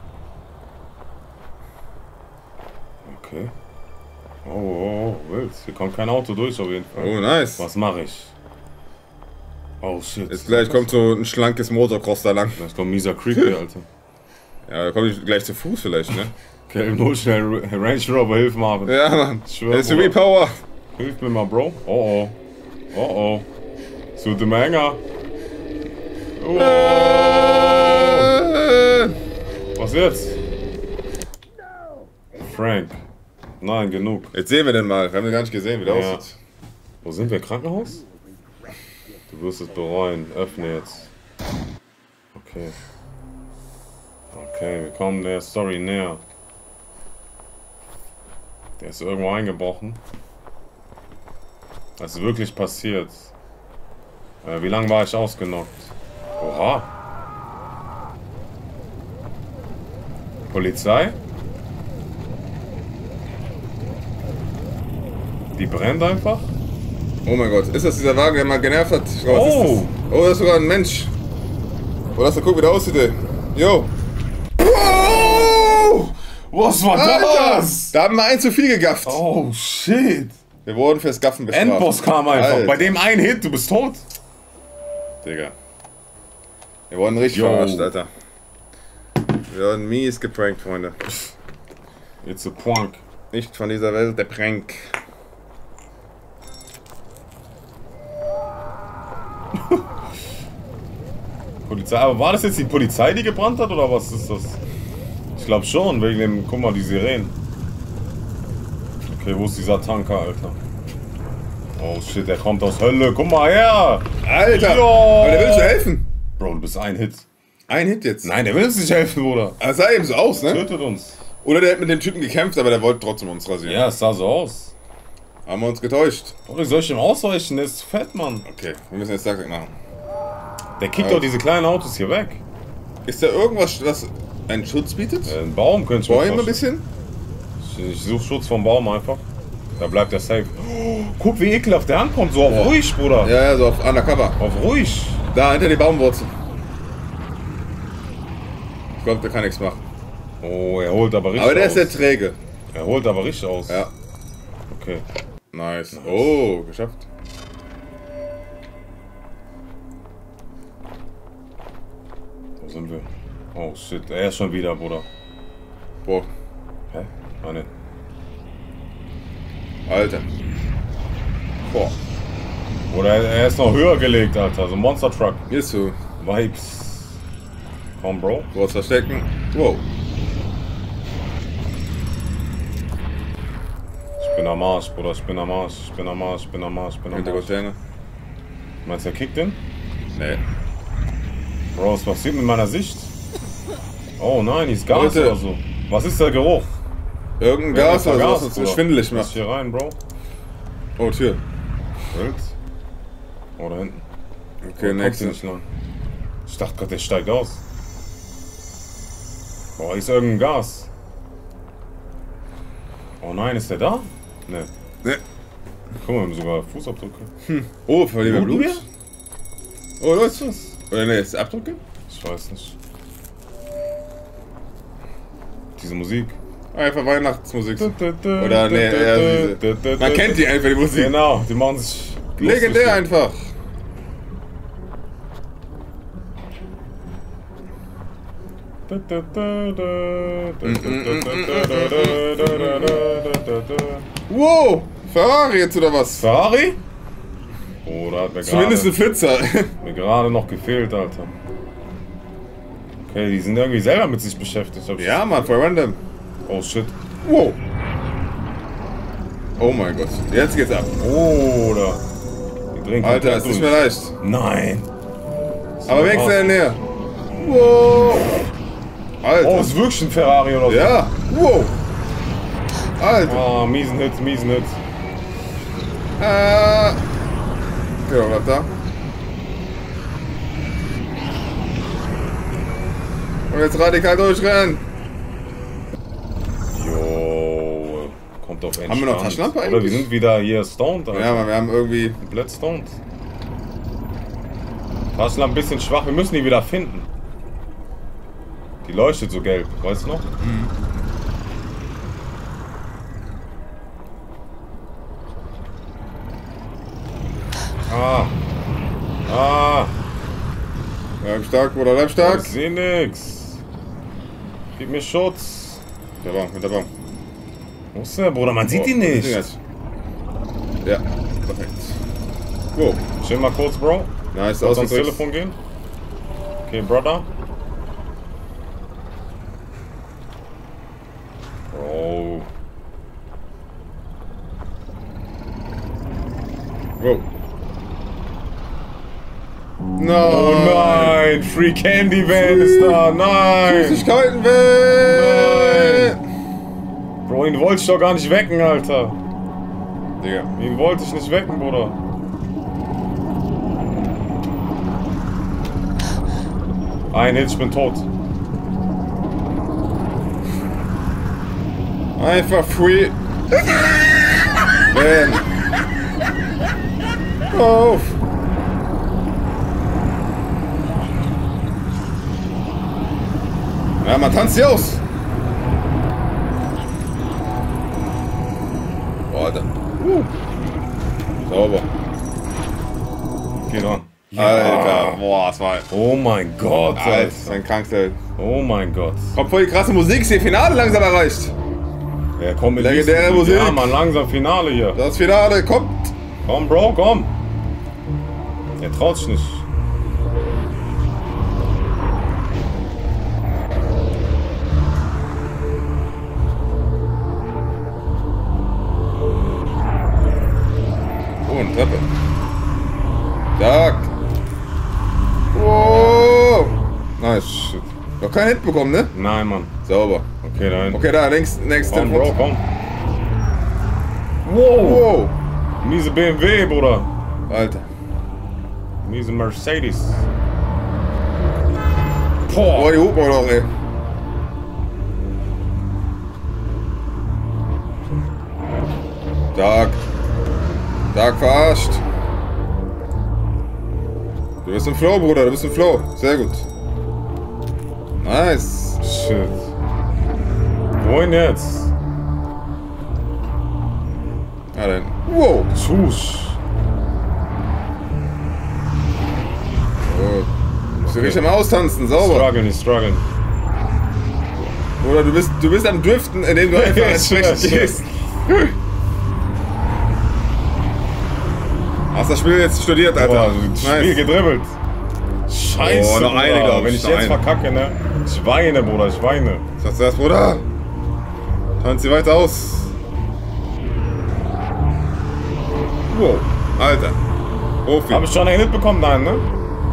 Okay. Oh, wild. Hier kommt kein Auto durch auf jeden Fall. Oh, nice. Was mache ich? Oh shit. Jetzt gleich kommt so ein schlankes Motocross da lang. Gleich kommt mieser Creepy, Alter. Ja, da komme ich gleich zu Fuß vielleicht, ne? Okay, nur schnell Range Rover, hilf Marvin. Ja, Mann. Ich schwör, SUV Power. Hilf mir mal, Bro. Oh oh. Oh oh. Zu dem Hänger. Oh. Was jetzt? Frank. Nein, genug. Jetzt sehen wir den mal. Wir haben den gar nicht gesehen, wie der Ja. aussieht. Wo sind wir? Krankenhaus? Du wirst es bereuen. Öffne jetzt. Okay. Okay, wir kommen der Story näher. Der ist irgendwo eingebrochen. Das ist wirklich passiert. Wie lange war ich ausgenockt? Oha. Polizei? Die brennt einfach? Oh mein Gott, ist das dieser Wagen, der mal genervt hat? Ich glaub, was ist Oh! das? Oh, das ist sogar ein Mensch. Oh, lass mal gucken, wie der aussieht, ey. Yo! Oh! Was war Alter! das? Da haben wir einen zu viel gegafft. Oh shit! Wir wurden fürs Gaffen bestraft. Endboss kam einfach. Alter. Bei dem einen Hit, du bist tot. Digga. Wir wurden richtig Yo. verarscht, Alter. Wir wurden mies geprankt, Freunde. It's a prank. Nicht von dieser Welt, der Prank. Polizei. Aber war das jetzt die Polizei, die gebrannt hat, oder was ist das? Ich glaube schon, wegen dem, guck mal, die Sirenen. Okay, wo ist dieser Tanker, Alter? Oh shit, der kommt aus Hölle. Guck mal her! Alter! Jo. Aber der will uns helfen. Bro, du bist ein Hit. Ein Hit jetzt. Nein, der will uns nicht helfen, Bruder. Das sah eben so aus, ne? Tötet uns. Oder der hat mit dem Typen gekämpft, aber der wollte trotzdem uns rasieren. Ja, es sah so aus. Haben wir uns getäuscht. Bruder, soll ich ihm ausweichen? Der ist zu fett, Mann. Okay, wir müssen jetzt Taktik machen. Der kickt doch diese kleinen Autos hier weg. Ist da irgendwas, was einen Schutz bietet? Ein Baum könnte ich mir Bäume ein vorstellen. bisschen? Ich suche Schutz vom Baum einfach. Da bleibt er safe. Oh, guck, wie ekelhaft der ankommt. So auf ruhig, Bruder. Ja, ja, so auf undercover. Auf ruhig. Da, hinter die Baumwurzel. Ich glaube, der kann nichts machen. Oh, er holt aber richtig Aber der aus. ist sehr träge. Er holt aber richtig aus. Ja. Okay. Nice. Oh, geschafft. Wo sind wir? Oh shit, er ist schon wieder, Bruder. Boah. Hä? Ah, ne. Alter. Boah. Oder er ist noch höher gelegt, Alter. So Monster Truck. Ist so. Vibes. Komm, Bro. Wo was verstecken? Wow. Ich bin am Arsch, Bruder. Ich bin am Arsch. Ich bin am Arsch. Ich bin am Arsch. Ich bin am Arsch. Hintergrundsterne. Meinst du, er kickt den? Nee. Bro, was passiert mit meiner Sicht? Oh nein, die ist Gas Leute. oder so. Was ist der Geruch? Irgendein Gas oder so, was uns so schwindelig Lass macht. hier rein, Bro. Oh, Tür. Wild. Oh, da hinten. Okay, Oh, nächste. nicht lang. Ich dachte gerade, der steigt aus. Oh, ist irgendein Gas. Oh nein, ist der da? Ne. Ne. Guck mal, wir haben sogar Fußabdrücke. Oh, verlieren wir Blut? Blutbier? Oh, Leute. Oder ne, ist Abdrücke? Ich weiß nicht. Diese Musik. Einfach Weihnachtsmusik. Oder ne, eher diese. Man kennt die einfach, die Musik. Genau, die machen sich Legendär einfach. Wow, Ferrari jetzt oder was? Ferrari? Oh, da hat mir Zumindest ein Flitzer. gerade noch gefehlt, Alter. Okay, die sind irgendwie selber mit sich beschäftigt. Ja, Mann, voll random. Oh shit. Wow. Oh mein Gott, jetzt geht's ab. Oh, da. Die drehen Alter, ist durch. nicht mehr leicht. Nein. Aber wenigstens in der Nähe. Wow. Alter. Oh, ist wirklich ein Ferrari oder so? Ja. Wow. Alter. Oh, miesen Hit, miesen Hit. Okay, bleib da. Und jetzt radikal durchrennen. Jo, kommt auf entspannt. Haben wir noch Taschenlampe Oder eigentlich? wir sind wieder hier stoned, Alter. Ja, Mann, wir haben irgendwie... Komplett stoned. Taschenlampe ein bisschen schwach, wir müssen die wieder finden. Die leuchtet so gelb, weißt du noch? Ah, Bleib stark, Bruder, bleib stark. ich seh nix. Gib mir Schutz. Der Baum, mit der Baum. Wo ist der, Bruder? Man sieht ihn nicht. Ja, perfekt. Wow. Chill mal kurz, Bro. Nice, Kannst du ans ausgedrückt. Telefon gehen? Okay, Brother. Bro. Wow. No. Oh nein, Free Candy Van ist da, nein! Süßigkeiten weg! Bro, ihn wollte ich doch gar nicht wecken, Alter. Digga. Ihn wollte ich nicht wecken, Bruder. Ein Hit, ich bin tot. Einfach free. Man. Auf. Ja, man tanzt sie aus. Boah, Alter. Sauber. Geh dran. Alter, boah, das war... Oh mein Gott, Alter, Alter. das ist ein Krankheit. Oh mein Gott. Kommt voll die krasse Musik, ist hier Finale langsam erreicht. Ja, komm mit Legendäre diesem- Musik. Ja, Mann, langsam Finale hier. Das Finale kommt. Komm, Bro, komm. Er traut sich nicht. Oh, eine Treppe. Stark. Oh. Nice. Shit. Noch keinen Hit bekommen, ne? Nein, Mann. Sauber. Okay, da hinten. Okay, da, links, next Komm, Telefon. Bro, komm. Wow. Wow. Miese BMW, Bruder. Alter. Miese Mercedes. Boah, die Hupen doch, ey. Stark. Stark verarscht. Du bist im Flow, Bruder, du bist im Flow. Sehr gut. Nice. Shit. Wohin jetzt? Ja, dann. Wow. Schuss. Oh. Musst du richtig am Austanzen, sauber. Struggeln, nicht struggeln. Oder du bist am Driften, indem du einfach entsprechend gehst. Hast das Spiel jetzt studiert, Alter? Boah, Spiel gedribbelt. Scheiße, Oh, noch eine, Bruder. glaub ich. Wenn ich Noch jetzt eine. verkacke, ne? Ich weine, Bruder, ich weine. Was sagst du das, Bruder? Tanzt sie weiter aus. Wow, Alter. Profi. Hab ich schon einen Hit bekommen, nein, ne?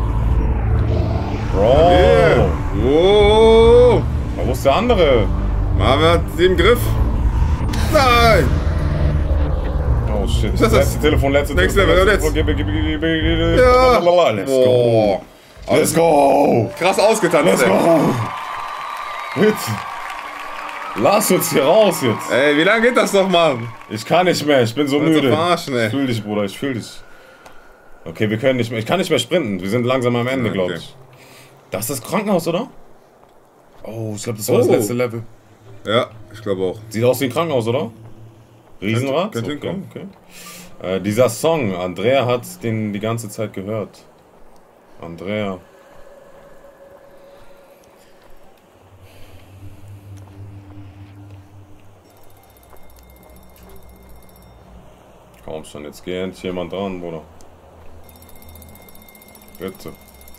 Bro. Yeah. Oh. Wo ist der andere? Marvin hat sie im Griff. Nein. Oh shit. Das ist Letzte Telefon, letzte Next Telefon. Level, letzte und Telefon. Gib. Ja. Let's Boah. go. Let's go. Krass ausgetanzt, Let's ey. go. Bitte. Lass uns hier raus jetzt. Ey, wie lange geht das noch, Mann? Ich kann nicht mehr, ich bin so Willst du müde. verarschen, ey? Ich fühl dich, Bruder, ich fühl dich. Okay, wir können nicht mehr. Ich kann nicht mehr sprinten. Wir sind langsam am Ende, Okay. glaube ich. Das ist das Krankenhaus, oder? Oh, ich glaube, das war das letzte Level. Ja, ich glaube auch. Sieht aus wie ein Krankenhaus, oder? Riesenrad? Könnte Okay, hinkommen. okay. Dieser Song, Andrea hat den die ganze Zeit gehört. Andrea. Komm schon, jetzt geht endlich jemand dran, Bruder. Bitte.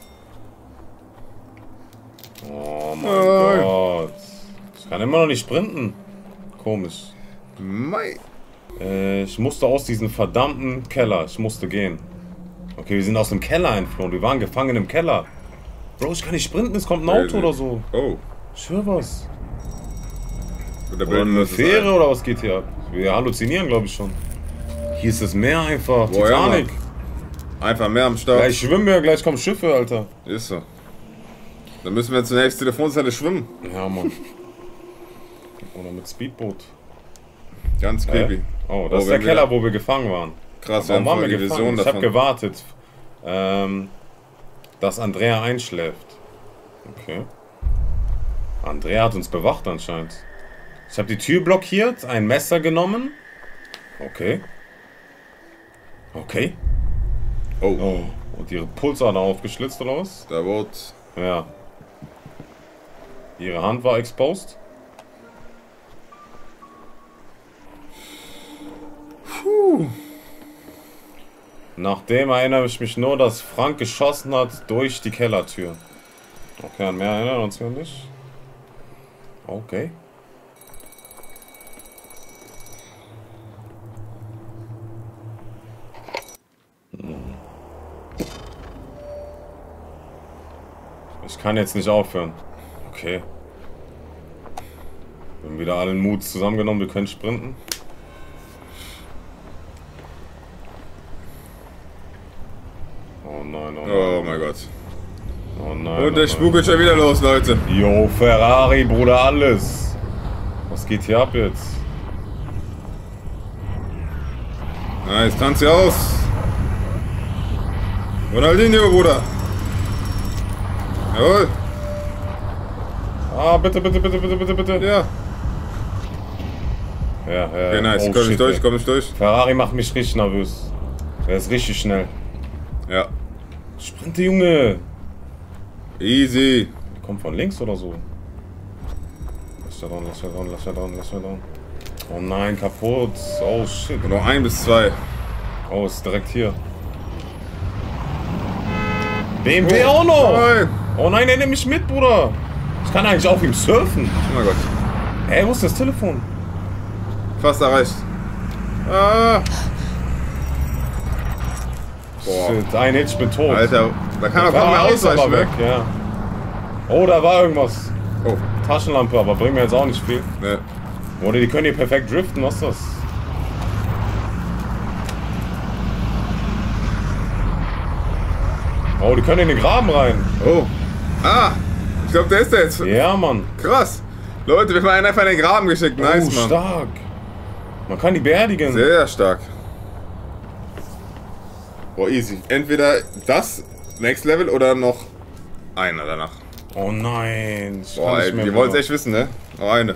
Oh mein Nein. Gott. Ich kann immer noch nicht sprinten. Komisch. Mei. Ich musste aus diesem verdammten Keller. Ich musste gehen. Okay, wir sind aus dem Keller entflohen. Wir waren gefangen im Keller. Bro, ich kann nicht sprinten. Es kommt ein Auto oder so. Oh. Ich schwör was. Oder Oder eine Fähre oder was geht hier ab? Wir halluzinieren, glaube ich schon. Hier ist das Meer einfach. Boah, Titanic. ja, einfach mehr am Start. Gleich schwimmen wir, gleich kommen Schiffe, Alter. Ist so. Dann müssen wir zur nächsten Telefonzelle schwimmen. Ja, Mann. Oder mit Speedboot. Ganz creepy. Oh, das ist wenn der Keller, wo wir gefangen waren. Krass, wir Warum haben waren voll wir die gefangen? Vision Ich habe davon. gewartet, dass Andrea einschläft. Okay. Andrea hat uns bewacht anscheinend. Ich habe die Tür blockiert, ein Messer genommen. Okay. Okay. Oh, Oh. Und ihre Pulsader aufgeschlitzt oder was? da wurde... Ja. Ihre Hand war exposed. Puh. Nachdem erinnere ich mich nur, dass Frank geschossen hat durch die Kellertür. Okay, an mehr erinnern uns wir nicht. Okay. Ich kann jetzt nicht aufhören. Okay. Wir haben wieder allen Mut zusammengenommen, wir können sprinten. Oh nein, oh nein. Oh mein Gott. Oh nein. Und der Spuk geht schon wieder los, Leute. Yo, Ferrari, Bruder, alles. Was geht hier ab jetzt? Nice, tanz sie aus. Ronaldinho, Bruder. Jawohl. Ah, bitte, bitte, bitte, bitte, bitte, bitte. Ja. Ja. Okay, nice. Oh, Komm nicht shit, durch, ey. komm nicht durch. Ferrari macht mich richtig nervös. Der ist richtig schnell. Ja. Sprinte, Junge. Easy. Der kommt von links oder so. Lass da dran, lass da dran, lass da dran, lass da dran. Oh nein, kaputt. Oh shit. Noch 1 bis 2. Oh, ist direkt hier. BMW auch noch. Nein. Oh nein, er nimmt mich mit, Bruder. Ich kann eigentlich auf ihm surfen. Oh mein Gott. Ey, wo ist das Telefon? Fast erreicht. Ah. Boah. Shit, ein Hit, ich bin tot. Alter, da kann er Der kaum mehr Ferrari ist aber ausweichen, weg, ne? ja. Oh, da war irgendwas. Oh, Taschenlampe, aber bringt mir jetzt auch nicht viel. ne. Oder die können hier perfekt driften, was ist das? Oh, die können in den Graben rein. Oh. Ah. Ich glaube, der ist der jetzt. Ja, Mann. Krass. Leute, wir haben einen einfach in den Graben geschickt. Nice, Oh, Mann. stark. Man kann die beerdigen. Sehr stark. Boah, easy. Entweder das Next Level oder noch einer danach. Oh nein. Ich Boah, kann ey, nicht mehr, wir wollen es Bruder. echt wissen, ne? Noch eine.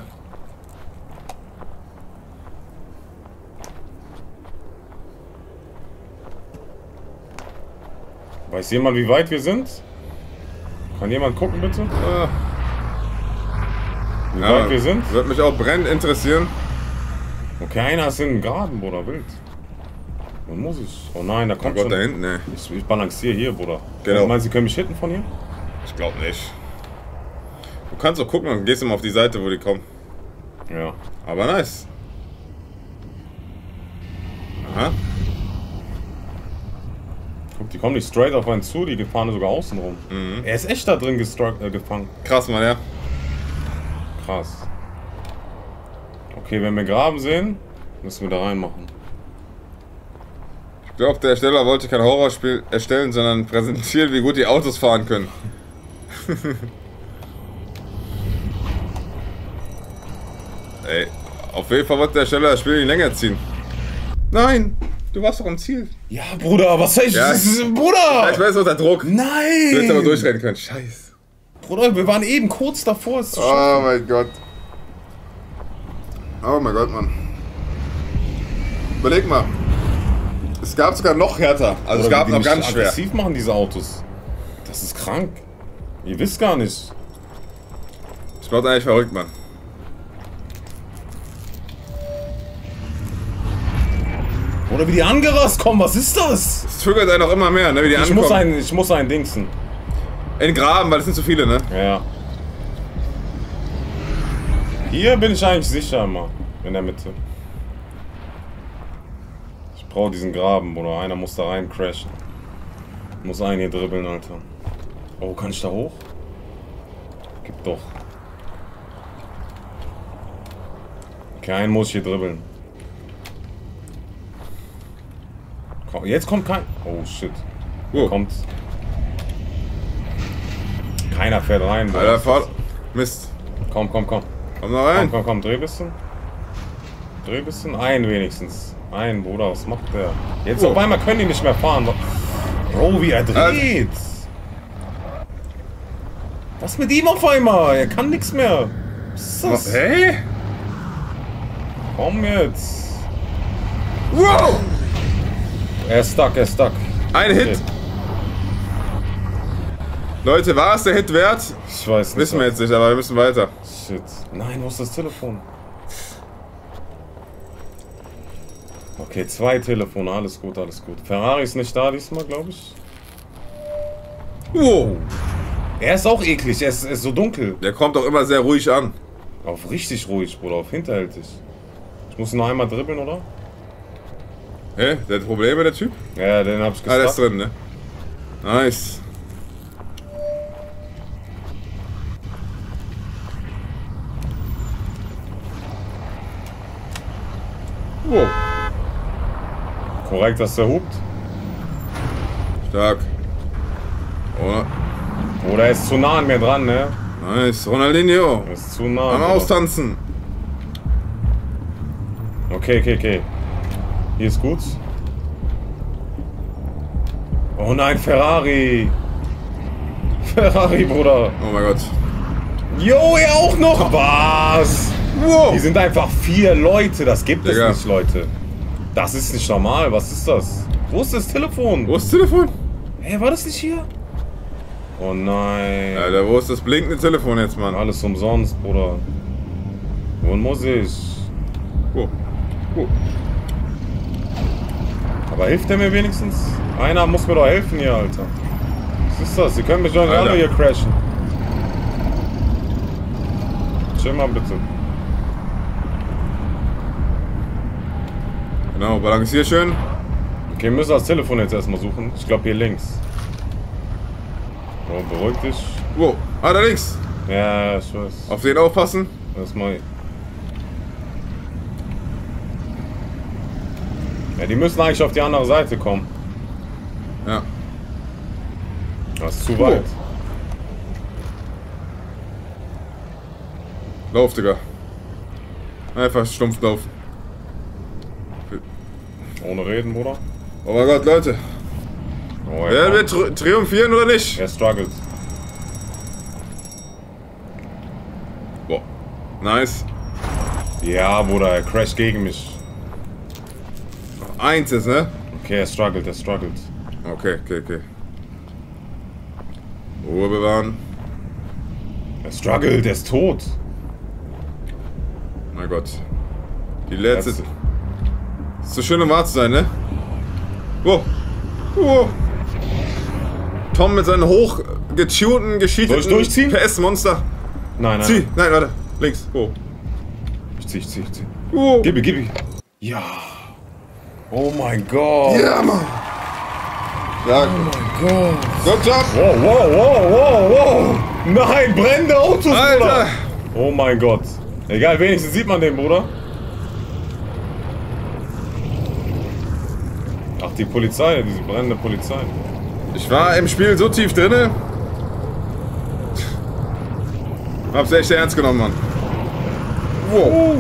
Weiß jemand, wie weit wir sind? Kann jemand gucken, bitte? Ah. Wie weit wir sind? Würde mich auch brennend interessieren. Okay, einer ist in den Graben, Bruder, wild. Wo muss ich? Oh nein, da kommt Oh Gott, schon. da hinten, ey. Ich balanciere hier, Bruder. Genau. Meinst du, sie können mich hitten von hier? Ich glaube nicht. Du kannst doch gucken und gehst immer auf die Seite, wo die kommen. Ja. Aber nice. Aha. Guck, die kommen nicht straight auf einen zu, die fahren sogar außen rum. Mhm. Er ist echt da drin gefangen. Krass, Mann, ja. Krass. Okay, wenn wir Graben sehen, müssen wir da reinmachen. Ich glaube, der Ersteller wollte kein Horrorspiel erstellen, sondern präsentieren, wie gut die Autos fahren können. Ey, auf jeden Fall wollte der Ersteller das Spiel nicht länger ziehen. Nein, du warst doch am Ziel. Ja, Bruder, was soll ich? Ja. Bruder! Ich weiß unter Druck. Nein! Du hättest aber durchrennen können. Scheiße. Bruder, wir waren eben kurz davor, es zu Oh schaffen. mein Gott. Oh mein Gott, Mann. Überleg mal. Es gab sogar noch härter. Also es gab noch ganz schwer. Aggressiv machen diese Autos. Das ist krank. Ihr wisst gar nicht. Ich mach eigentlich verrückt, Mann. Oder wie die angerast kommen, was ist das? Es triggert einen auch immer mehr, ne? Wie die Ich muss einen Dingsen. In den Graben, weil es sind zu viele, ne? Ja. Hier bin ich eigentlich sicher immer. In der Mitte. Ich brauche diesen Graben, Bruder. Einer muss da rein crashen. Muss einen hier dribbeln, Alter. Oh, kann ich da hoch? Gib doch. Okay, einen muss ich hier dribbeln. Komm, jetzt kommt kein... Oh, shit. Wo? Kommt... Keiner fährt rein, Bruder. Alter, fahr... Mist. Komm. Komm noch rein. Komm, dreh bisschen. Dreh bisschen. Einen wenigstens. Einen, Bruder, was macht der? Jetzt auf einmal können die nicht mehr fahren. Bro, wie er dreht. Was mit ihm auf einmal? Er kann nichts mehr. Was ist das? Hey? Komm jetzt. Wow! Er ist stuck. Ein Hit. Leute, war es der Hit wert? Ich weiß nicht. Wissen wir jetzt nicht, aber wir müssen weiter. Shit. Nein, wo ist das Telefon? Okay, 2 Telefone, alles gut. Ferrari ist nicht da diesmal, glaube ich. Wow! Er ist auch eklig, er ist so dunkel. Der kommt doch immer sehr ruhig an. Auf richtig ruhig, Bruder, auf hinterhältig. Ich muss ihn noch einmal dribbeln, oder? Hä? Der hat Probleme, der Typ? Ja, den hab ich Ah, der ist gestoppt. drin, ne? Nice. Wow. Korrekt, dass der hupt. Stark. Oh, Oder er ist zu nah an mir dran, ne? nice. Ronaldinho. Er ist zu nah. Am Bruder. Austanzen. Okay. Hier ist gut. Oh nein, Ferrari. Ferrari, Bruder. Oh mein Gott. Jo, er auch noch. Was? Wow. Die sind einfach 4 Leute. Das gibt Digga. es nicht, Leute. Das ist nicht normal. Was ist das? Wo ist das Telefon? Wo ist das Telefon? Hey, war das nicht hier? Oh nein. Alter, wo ist das blinkende Telefon jetzt, Mann? Alles umsonst, Bruder. Wohin muss ich? Wo? Aber hilft der mir wenigstens? Einer muss mir doch helfen hier, Alter. Was ist das? Sie können mich doch nicht Alter. alle hier crashen. Chill mal bitte. Genau, balancier schön. Okay, wir müssen das Telefon jetzt erstmal suchen. Ich glaube hier links. Oh, beruhig dich. Wo? Ah, da links. Ja, ich weiß. Auf den aufpassen. Erstmal. Ja, die müssen eigentlich auf die andere Seite kommen. Ja. Das ist zu weit. Lauf, Digga. Einfach stumpf laufen. Ohne reden, Bruder. Oh mein Gott, Leute. Oh, Werden wir kommt. triumphieren oder nicht? Er struggelt. Boah. Nice. Ja, Bruder, er crasht gegen mich. Eins ist, ne? Okay, er struggelt. Okay. Ruhe bewahren. Er struggelt, er ist tot. Mein Gott. Die letzte. Ist so schön, um wahr zu sein, ne? Wow. Wow. Tom mit seinen hochgetunten, gescheaterten PS-Monster. Nein, nein. Zieh. Nein, warte. Links. Oh. Ich zieh. Oh. Gib mir. Ja. Oh mein Gott. Ja, Mann. Ja. Oh mein Gott. Good job. Wow. Nein, brennende Autos, Alter. Bruder. Oh mein Gott. Egal, wenigstens sieht man den, Bruder. Ach, die Polizei, diese brennende Polizei. Ich war im Spiel so tief drinne. Hab's echt ernst genommen, Mann. Wow.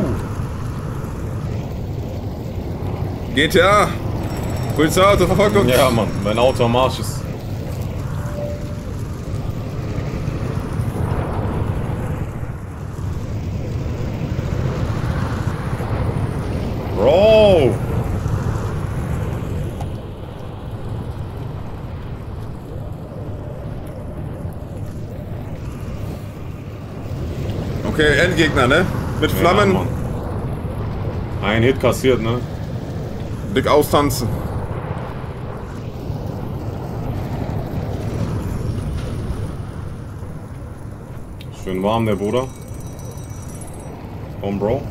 GTA. Polizeiauto verfolgt uns. Ja, Mann, mein Auto am Arsch ist. Bro! Okay, Endgegner, ne? Mit Flammen. Ja, Mann. Ein Hit kassiert, ne? Dick austanzen. Schön warm, der Bruder. Komm, Bro.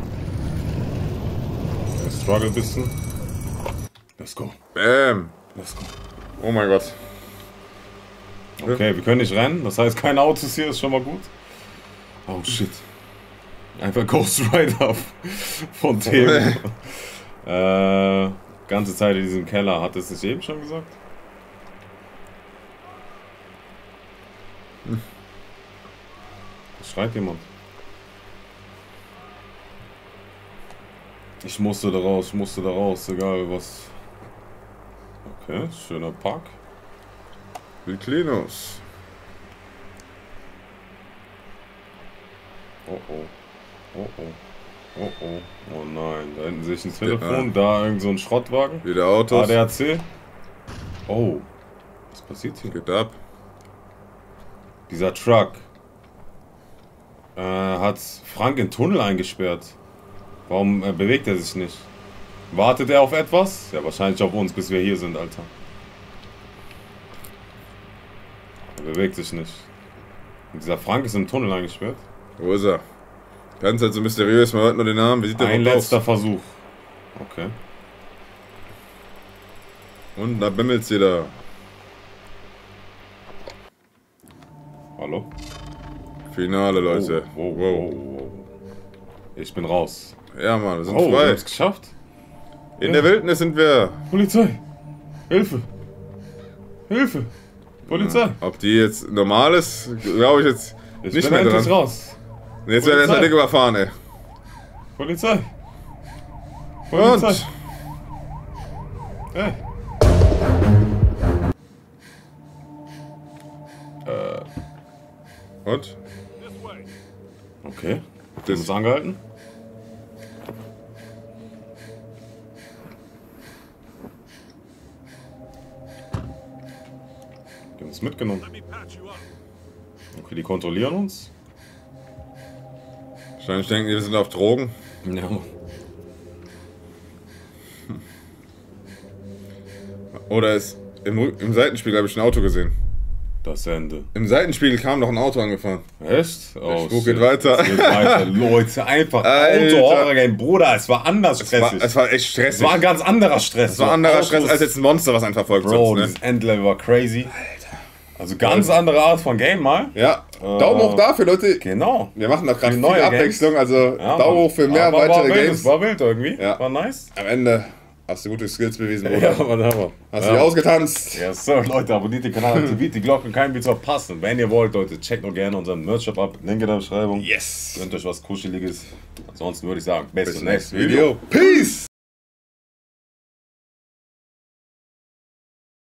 Ich struggle ein bisschen. Let's go. Bam. Let's go. Oh mein Gott. Okay, wir können nicht rennen. Das heißt, keine Autos hier, ist schon mal gut. Oh shit. Einfach Ghost Rider von Themen. Ganze Zeit in diesem Keller. Hat es nicht eben schon gesagt? Schreit jemand. Ich musste da raus, egal was. Okay, schöner Park. Vilclenos. Oh nein, da hinten sehe ich ein Telefon, da irgend so ein Schrottwagen. Wieder Autos. ADAC. Oh, was passiert hier? Geht ab. Dieser Truck hat Frank in den Tunnel eingesperrt. Warum bewegt er sich nicht? Wartet er auf etwas? Ja, wahrscheinlich auf uns, bis wir hier sind, Alter. Er bewegt sich nicht. Und dieser Frank ist im Tunnel eingesperrt. Wo ist er? Ganz halt so mysteriös, man hört nur den Namen. Wie sieht der Ein aus? letzter Versuch. Okay. Und da bimmelt's wieder. Hallo? Finale, Leute. Wow. Ich bin raus. Ja, Mann, wir sind Wir frei. haben es geschafft. In der Wildnis sind wir. Polizei! Hilfe! Polizei! Ob die jetzt normal ist, glaube ich jetzt Ich nicht bin mehr endlich dran. raus. Jetzt werden wir erstmal dick überfahren, ey. Polizei! Und? Hey! Und? Okay. Das- Das ist angehalten. Die haben uns mitgenommen. Okay, die kontrollieren uns. Wahrscheinlich denken die, wir sind auf Drogen. Ja. Oder ist im Seitenspiegel habe ich ein Auto gesehen. Das Ende. Im Seitenspiegel kam noch ein Auto angefahren. Echt? Der Spuk geht weiter. Es geht weiter. Leute, einfach Alter. Auto-Horror-Game. Bruder, es war anders stressig. Es war echt stressig. Es war ein ganz anderer Stress. Es war anderer Stress als jetzt ein Monster, was einen verfolgt. Bro, sonst, ne? dieses Endlevel war crazy. Alter. Also ganz andere Art von Game mal. Ja, Daumen hoch dafür, Leute. Genau. Wir machen da gerade Für viel neue Abwechslung, also Ja, Daumen hoch für mehr aber weitere war wild, Games. Es war wild irgendwie. Ja. War nice. Am Ende hast du gute Skills bewiesen, Bruder. Ja, aber da war. Hast dich ausgetanzt. Ja, Sir, Leute, abonniert den Kanal, aktiviert die Glocke, kein Video verpassen. Wenn ihr wollt, Leute, checkt noch gerne unseren Merch-Shop ab. Link in der Beschreibung. Yes. Gönnt euch was Kuscheliges. Ansonsten würde ich sagen, bis Bis zum zum nächsten nächsten Video. Video. Peace.